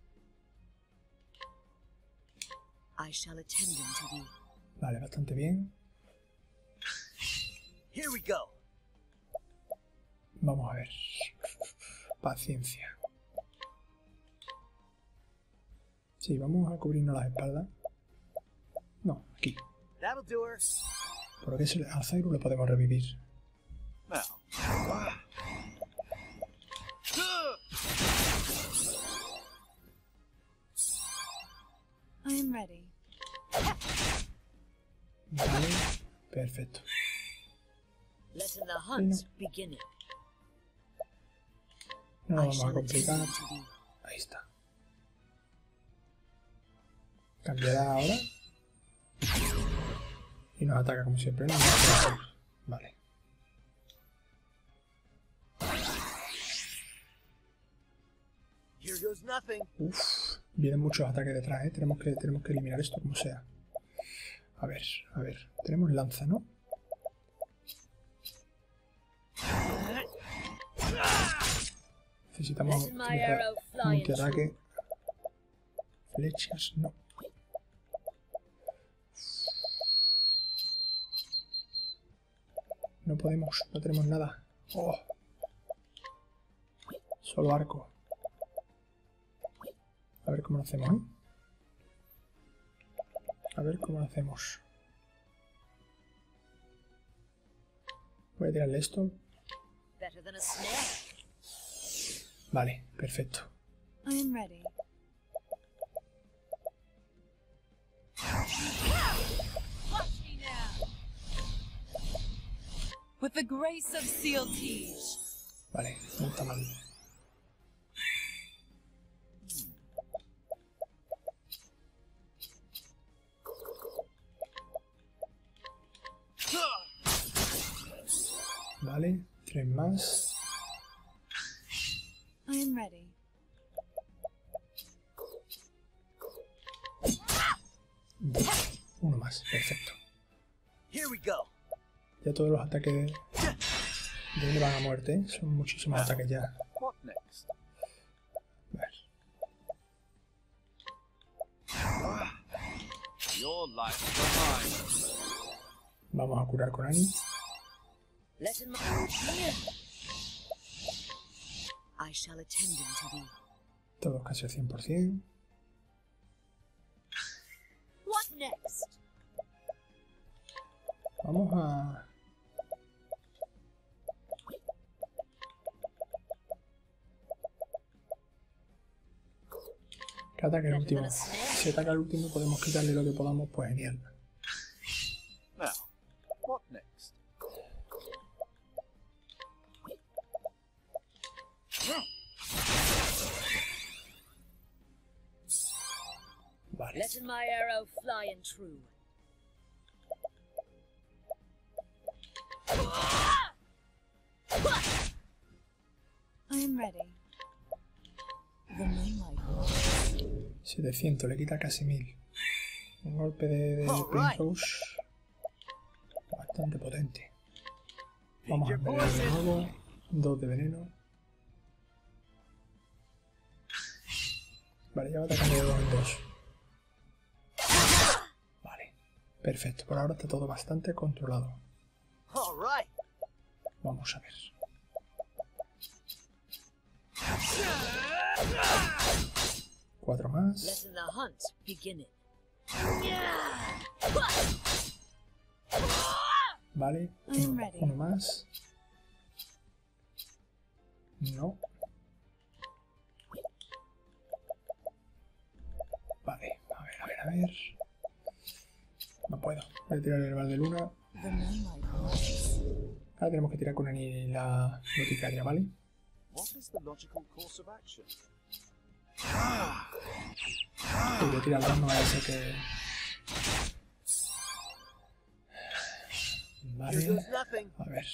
Speaker 5: I shall attend to thee.
Speaker 1: Vale, bastante bien.
Speaker 4: Here we go.
Speaker 1: Vamos a ver. Paciencia. Sí, vamos a cubrirnos las espaldas. No, aquí.
Speaker 4: That'll do her.
Speaker 1: Porque a Cyrus lo podemos revivir.
Speaker 3: Now.
Speaker 6: I am ready.
Speaker 1: Vale. Perfecto.
Speaker 5: Letting the hunt begin.
Speaker 1: No
Speaker 5: I
Speaker 1: nos vamos a
Speaker 5: shall
Speaker 1: complicar.
Speaker 5: attend to thee.
Speaker 1: Ahí está. Cambiará ahora. Y nos ataca como siempre, ¿no? Vale.
Speaker 3: Here goes nothing.
Speaker 1: Uf, vienen muchos ataques detrás, ¿eh? Tenemos que eliminar esto como sea. A ver. Tenemos lanza, ¿no? Necesitamos
Speaker 5: Letting my arrow fly and
Speaker 1: multiataque. Flechas, no. No podemos, no tenemos nada. Oh. Solo arco. A ver cómo lo hacemos, ¿eh? A ver cómo lo hacemos. Voy a tirarle esto.
Speaker 5: Better than a snare.
Speaker 1: Vale, perfecto.
Speaker 6: I am ready. Watch me now. With the grace of Seal Teach.
Speaker 1: Vale, no está mal. Vale, 3 más.
Speaker 6: I am ready.
Speaker 1: Uno más, perfecto.
Speaker 3: Here we go.
Speaker 1: Ya todos los ataques de él van a muerte, ¿eh? Son muchísimos ataques ya.
Speaker 3: What next?
Speaker 1: A ver.
Speaker 3: Your life is mine.
Speaker 1: Vamos a curar con Annie.
Speaker 5: Letting my I shall attend unto thee.
Speaker 1: Todos casi al 100%.
Speaker 5: What next?
Speaker 1: Vamos a... ¿Qué ataque el último? Si ataca el último podemos quitarle lo que podamos, pues genial.
Speaker 3: Now, what next?
Speaker 1: Vale.
Speaker 5: Letting my arrow fly and true.
Speaker 6: I am ready. The moonlight.
Speaker 1: 700, le quita casi 1000. Un golpe de Primrose bastante potente. Vamos a envenenar de nuevo. 2 de veneno. Vale, ya va atacando de 2 en 2. Vale, perfecto. Por ahora está todo bastante controlado.
Speaker 3: All right.
Speaker 1: Vamos a ver. Cuatro más.
Speaker 5: Letting the hunt begin.
Speaker 1: Vale,
Speaker 6: I'm ready.
Speaker 1: uno más. No. Vale, a ver. No puedo. Voy a tirar el herbal de luna.
Speaker 6: The moonlight.
Speaker 1: Ahora tenemos que tirar con la boticaria, ¿vale?
Speaker 3: What is the logical course of action?
Speaker 1: Y voy a tirar el no vaya a ser que...
Speaker 3: Here
Speaker 1: Vale,
Speaker 3: goes nothing.
Speaker 1: a ver.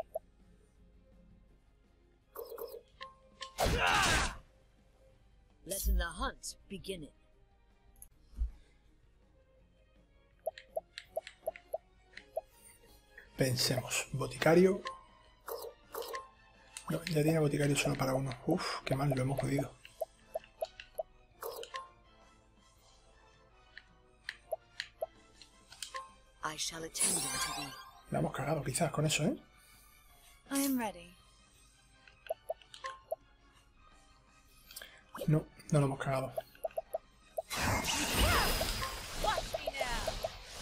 Speaker 5: Letting the hunt begin.
Speaker 1: Pensemos, boticario. No, ya tiene boticario solo para uno. Uf, qué mal, lo hemos jodido.
Speaker 5: I shall attend unto thee.
Speaker 1: La hemos cagado quizás con eso, ¿eh?
Speaker 6: I am ready.
Speaker 1: No, no lo hemos cagado.
Speaker 6: Watch me now.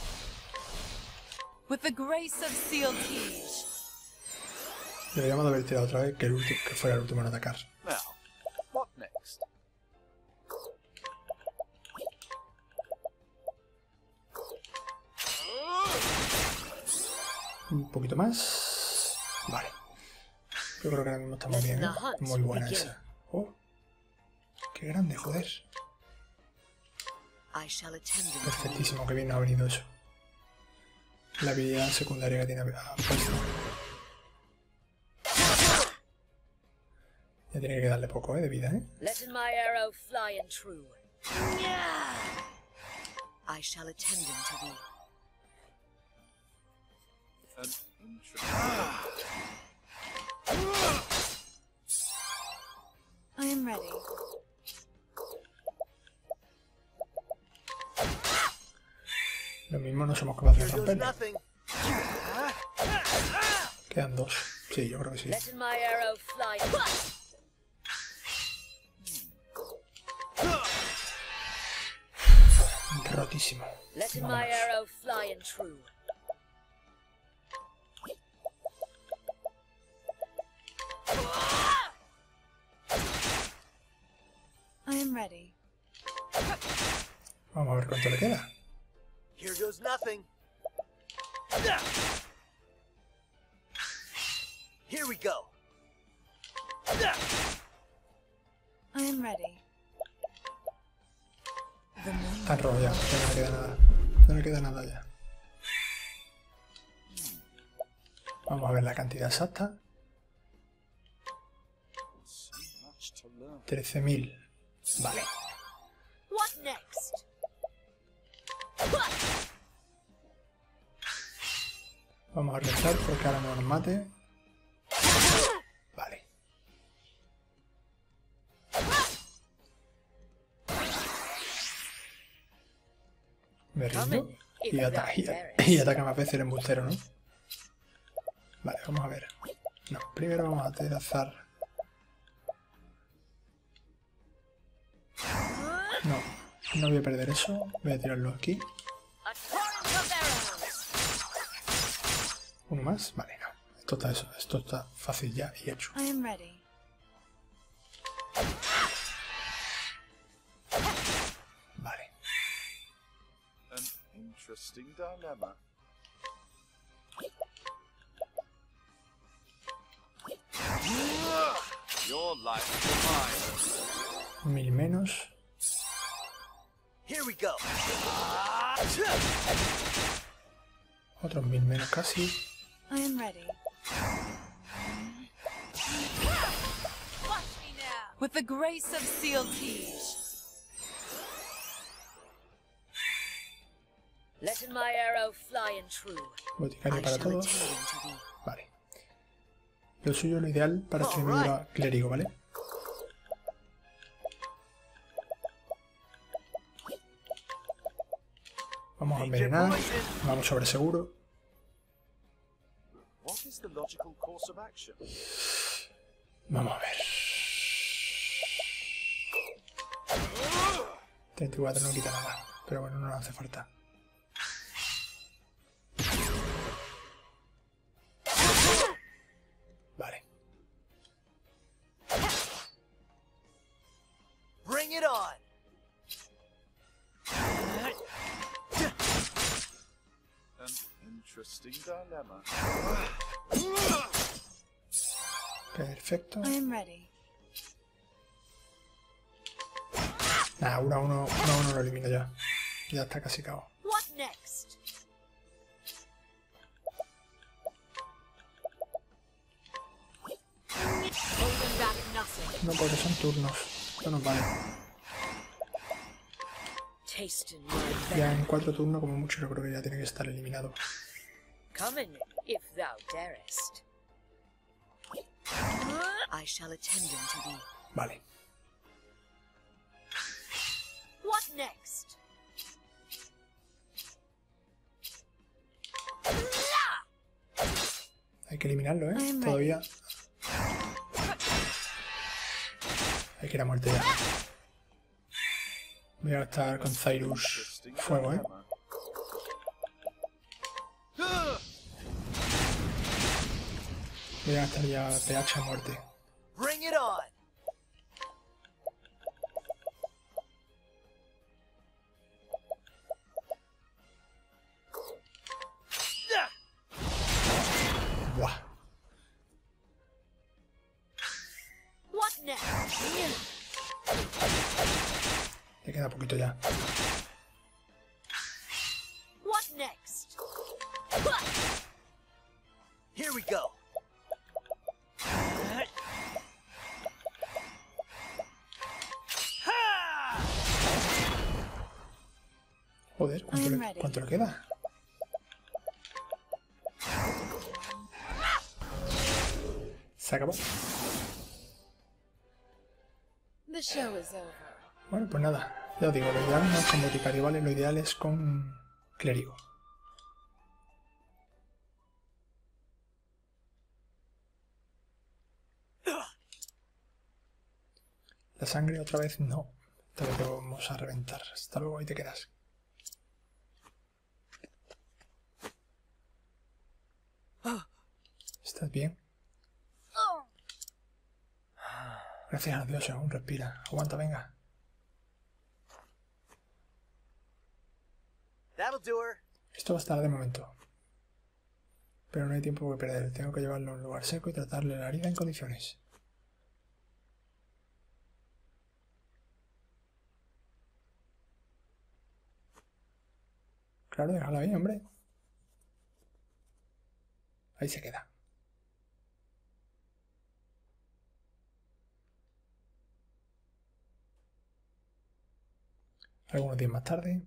Speaker 6: With the grace of Seal Teach.
Speaker 1: Deberíamos de haber tirado otra vez que fuera el último en atacar.
Speaker 3: Now, what next?
Speaker 1: Un poquito más. Vale. Yo creo que ahora mismo está muy bien, ¿eh? Muy buena esa. Oh, qué grande, joder. Perfectísimo, que bien nos ha venido eso. La habilidad secundaria que tiene puesto. Ya tiene que darle poco, de vida, ¿eh?
Speaker 5: Let my arrow fly and true. I shall attend him to thee.
Speaker 3: An interesting.
Speaker 6: I am ready.
Speaker 1: Lo mismo no somos capaces de romperlo. Quedan dos. Sí, yo creo que sí.
Speaker 5: Let my arrow fly.
Speaker 1: Rotísimo.
Speaker 5: Let my
Speaker 1: Vámonos.
Speaker 5: arrow fly and true.
Speaker 6: I am ready.
Speaker 1: Vamos a ver cuánto le queda.
Speaker 4: Here goes nothing. Here we go.
Speaker 6: I am ready. The moon.
Speaker 1: Está en rojo ya, ya no le queda nada. No le queda nada ya. Vamos a ver la cantidad exacta.
Speaker 3: So much to learn.
Speaker 1: 13.000. Vale.
Speaker 5: What next?
Speaker 1: Vamos a rezar porque ahora no nos mate. Vale. Me rindo. Y ataca más veces el embustero, ¿no? Vale, vamos a ver. No, primero vamos a trazar. No, no voy a perder eso. Voy a tirarlo aquí.
Speaker 5: A torrent of arrows.
Speaker 1: Uno más. Vale, no. Esto está fácil ya y hecho.
Speaker 6: I am ready.
Speaker 1: Vale.
Speaker 3: An interesting dilemma. Your life is mine.
Speaker 1: 1000 menos.
Speaker 4: Here we go.
Speaker 1: Otros 1000 menos casi.
Speaker 6: I am ready. Watch me now. With the grace of Seal Tige.
Speaker 5: Let my arrow fly and true.
Speaker 1: Boticario
Speaker 5: I
Speaker 1: para
Speaker 5: shall
Speaker 1: todos.
Speaker 5: attend him to thee.
Speaker 1: Vale. Lo suyo, lo ideal para este nivel era clérigo, ¿vale? Vamos a envenenar. Vamos sobre seguro.
Speaker 3: What is the logical course of action?
Speaker 1: Vamos a ver. 34 no quita nada. Pero bueno, no nos hace falta. Vale.
Speaker 4: Bring it on.
Speaker 3: An interesting dilemma.
Speaker 1: Perfecto.
Speaker 6: I am ready.
Speaker 1: Nada, 1 a 1 lo elimino ya. Ya está casi cao.
Speaker 5: What next? Holding back nothing.
Speaker 1: No, porque son turnos. Esto nos vale.
Speaker 5: Taste in my
Speaker 1: Ya
Speaker 5: venom.
Speaker 1: en 4 turnos, como mucho, yo creo que ya tiene que estar eliminado.
Speaker 5: Come in, if thou darest. I shall attend him to thee.
Speaker 1: Vale.
Speaker 5: What next?
Speaker 1: Hay que eliminarlo, ¿eh? Todavía. Hay que ir a muerte ya. Voy a estar con Cyrus
Speaker 3: Interesting
Speaker 1: fuego, ¿eh?
Speaker 3: dilemma.
Speaker 1: Voy a gastar ya PH a muerte.
Speaker 4: Bring it on.
Speaker 5: What next?
Speaker 1: Le queda poquito ya.
Speaker 5: What next?
Speaker 2: Here we go.
Speaker 1: Joder, ¿cuánto le queda? Se acabó.
Speaker 6: The show is over.
Speaker 1: Bueno, pues nada. Ya os digo, lo ideal no es con boticario, ¿vale? Lo ideal es con clérigo. La sangre otra vez no. Esta vez te vamos a reventar. Hasta luego, ahí te quedas. ¿Estás bien? Gracias a Dios, aún respira. Aguanta, venga.
Speaker 2: That'll do her.
Speaker 1: Esto va a estar de momento. Pero no hay tiempo que perder. Tengo que llevarlo a un lugar seco y tratarle la herida en condiciones. Claro, déjala ahí, hombre. Ahí se queda. Algunos días más tarde.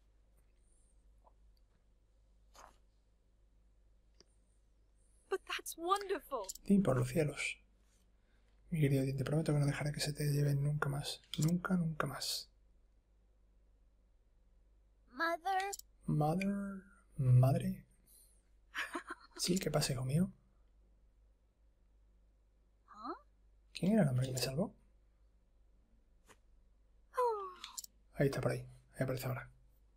Speaker 6: But that's wonderful.
Speaker 1: Y por los cielos. Mi querido Dean, te prometo que no dejaré que se te lleven nunca más. Nunca, nunca más.
Speaker 5: Mother?
Speaker 1: Mother... Madre... Sí, ¿qué pasa, hijo mío? ¿Quién era el hombre que me salvó? Ahí está, por ahí. Ahí aparece ahora.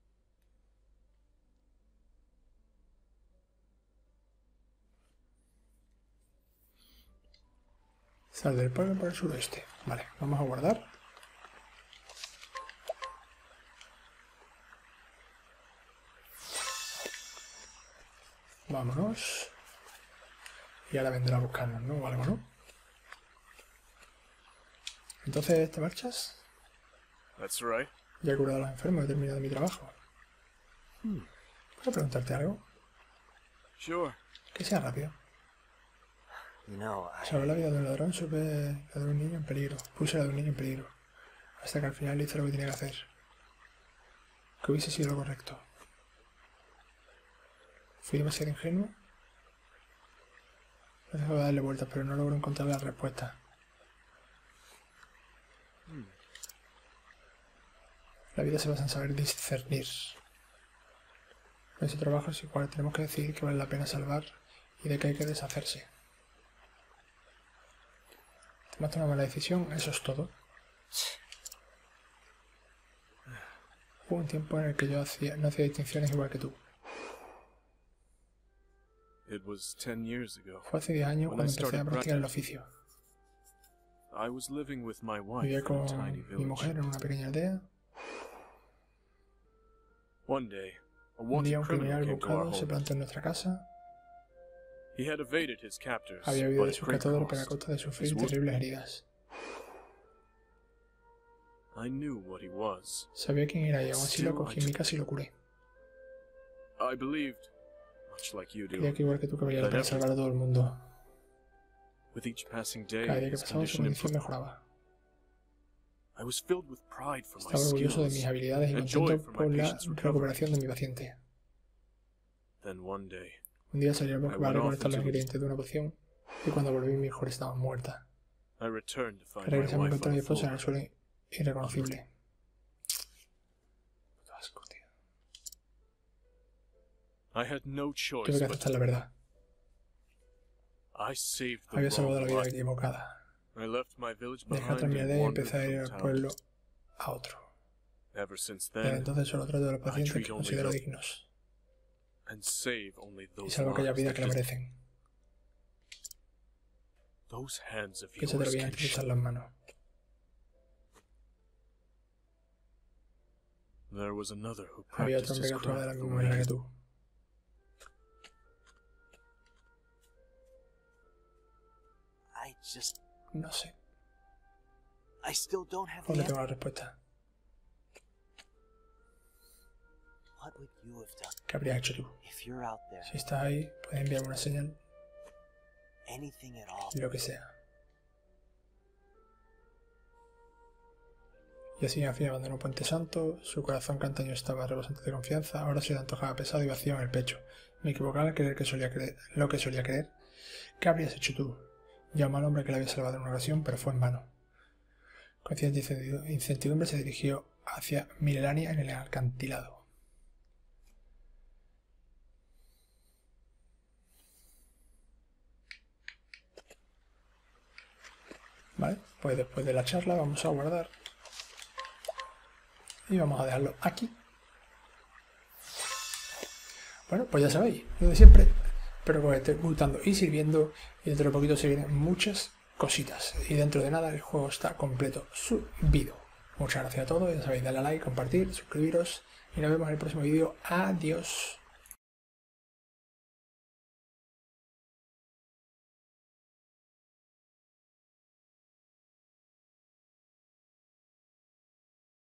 Speaker 1: Sal del pueblo por el suroeste. Vale, vamos a guardar. Vámonos. Y ahora vendrá a buscarnos, ¿no? O algo, ¿no? Entonces, ¿te marchas?
Speaker 3: That's right.
Speaker 1: Ya he curado a los enfermos, he terminado mi trabajo. ¿Puedo preguntarte algo?
Speaker 3: Sure.
Speaker 1: Que sea rápido.
Speaker 2: You know,
Speaker 1: Salvé la vida de un ladrón, supe la de un niño en peligro. Puse la de un niño en peligro. Hasta que al final hice lo que tenía que hacer. Que hubiese sido lo correcto. Fui demasiado ingenuo. No dejo de darle vueltas, pero no logro encontrar la respuesta. La vida se basa en saber discernir. En ese trabajo es igual, tenemos que decidir que vale la pena salvar y de qué hay que deshacerse. Tomaste una mala decisión, eso es todo. Hubo un tiempo en el que yo no hacía distinciones igual que tú.
Speaker 3: It was 10 years ago.
Speaker 1: Fue hace 10 años cuando empecé a practicar el oficio.
Speaker 3: I was living with my wife
Speaker 1: Vivía
Speaker 3: in a
Speaker 1: con
Speaker 3: tiny
Speaker 1: mi
Speaker 3: village.
Speaker 1: mujer en una pequeña aldea.
Speaker 3: One day, a
Speaker 1: Un día
Speaker 3: wanted
Speaker 1: un
Speaker 3: criminal
Speaker 1: criminal
Speaker 3: came to our
Speaker 1: buscado se
Speaker 3: home.
Speaker 1: plantó en nuestra casa.
Speaker 3: He had evaded his captors,
Speaker 1: Había huido
Speaker 3: but
Speaker 1: de
Speaker 3: at
Speaker 1: sus
Speaker 3: great
Speaker 1: captores, pero a
Speaker 3: cost.
Speaker 1: costa de sufrir
Speaker 3: His wound-
Speaker 1: terribles heridas.
Speaker 3: I knew what he was.
Speaker 1: Sabía quién era y aún así lo cogí en mi casa y lo curé.
Speaker 3: I believed, much like you
Speaker 1: Creía
Speaker 3: do,
Speaker 1: que igual que tú que valía la pena salvar a todo el mundo.
Speaker 3: with each passing day,
Speaker 1: Cada día que
Speaker 3: his
Speaker 1: pasaba su
Speaker 3: condition
Speaker 1: condición
Speaker 3: improved.
Speaker 1: mejoraba.
Speaker 3: I was filled with pride for my
Speaker 1: Estaba orgulloso de mis
Speaker 3: skills.
Speaker 1: habilidades y
Speaker 3: and joy
Speaker 1: contento
Speaker 3: for
Speaker 1: por
Speaker 3: my
Speaker 1: la
Speaker 3: patient's recovery.
Speaker 1: recuperación de mi paciente.
Speaker 3: Then one day,
Speaker 1: Un día salí al bosque
Speaker 3: I
Speaker 1: para
Speaker 3: went off
Speaker 1: recolectar los
Speaker 3: into the-
Speaker 1: ingredientes de una poción y cuando volví mi mejor estaba muerta.
Speaker 3: I returned to find my
Speaker 1: Regresé a
Speaker 3: wife
Speaker 1: encontrar a
Speaker 3: on
Speaker 1: mi
Speaker 3: the
Speaker 1: esposa en el
Speaker 3: floor.
Speaker 1: suelo irreconocible. Puto asco, tío.
Speaker 3: I had no choice
Speaker 1: Tuve que
Speaker 3: but
Speaker 1: aceptar la verdad.
Speaker 3: I saved the
Speaker 1: Había salvado la
Speaker 3: wrong
Speaker 1: vida
Speaker 3: life.
Speaker 1: equivocada.
Speaker 3: I left my village
Speaker 1: Dejé
Speaker 3: behind
Speaker 1: atrás mi
Speaker 3: and
Speaker 1: aldea y
Speaker 3: wandered
Speaker 1: empecé a ir
Speaker 3: from
Speaker 1: al
Speaker 3: town.
Speaker 1: pueblo a otro.
Speaker 3: Ever since
Speaker 1: Desde
Speaker 3: then,
Speaker 1: entonces solo trato a los pacientes
Speaker 3: treat
Speaker 1: que
Speaker 3: only
Speaker 1: considero
Speaker 3: those-
Speaker 1: dignos
Speaker 3: and save only
Speaker 1: y
Speaker 3: those
Speaker 1: salvo aquellas
Speaker 3: lives
Speaker 1: vidas
Speaker 3: that
Speaker 1: que la
Speaker 3: just-
Speaker 1: merecen.
Speaker 3: those hands of
Speaker 1: Que se
Speaker 3: yours
Speaker 1: atrevían
Speaker 3: can
Speaker 1: a cruzar
Speaker 3: show.
Speaker 1: las manos.
Speaker 3: There was another who
Speaker 1: Había otro
Speaker 3: practiced
Speaker 1: hombre
Speaker 3: his
Speaker 1: que actuaba de la
Speaker 3: craft the
Speaker 1: misma
Speaker 3: way
Speaker 1: manera
Speaker 3: you
Speaker 1: que tú.
Speaker 2: I just...
Speaker 1: No sé.
Speaker 3: I still don't have
Speaker 1: ¿O
Speaker 3: the
Speaker 1: no tengo
Speaker 3: answer.
Speaker 1: la respuesta?
Speaker 3: What would you have done
Speaker 1: ¿Qué habrías hecho tú?
Speaker 3: if you're out there?
Speaker 1: Si estás ahí, puedes enviarme una señal,
Speaker 3: Anything at all.
Speaker 1: lo que sea. Y así al fin abandonó Puente Santo, su corazón cantaño estaba rebosante de confianza, ahora se le antojaba pesado y vacío en el pecho. Me equivocaba al creer lo que solía creer. ¿Qué habrías hecho tú? Llamó al hombre que le había salvado en una ocasión, pero fue en vano. Con cierta incertidumbre se dirigió hacia Milelania en el acantilado. Vale, pues después de la charla vamos a guardar. Y vamos a dejarlo aquí. Bueno, pues ya sabéis, lo de siempre. Espero que os esté gustando y sirviendo. Y dentro de poquito se vienen muchas cositas. Y dentro de nada el juego está completo subido. Muchas gracias a todos. Ya sabéis, darle a like, compartir, suscribiros. Y nos vemos en el próximo vídeo. Adiós.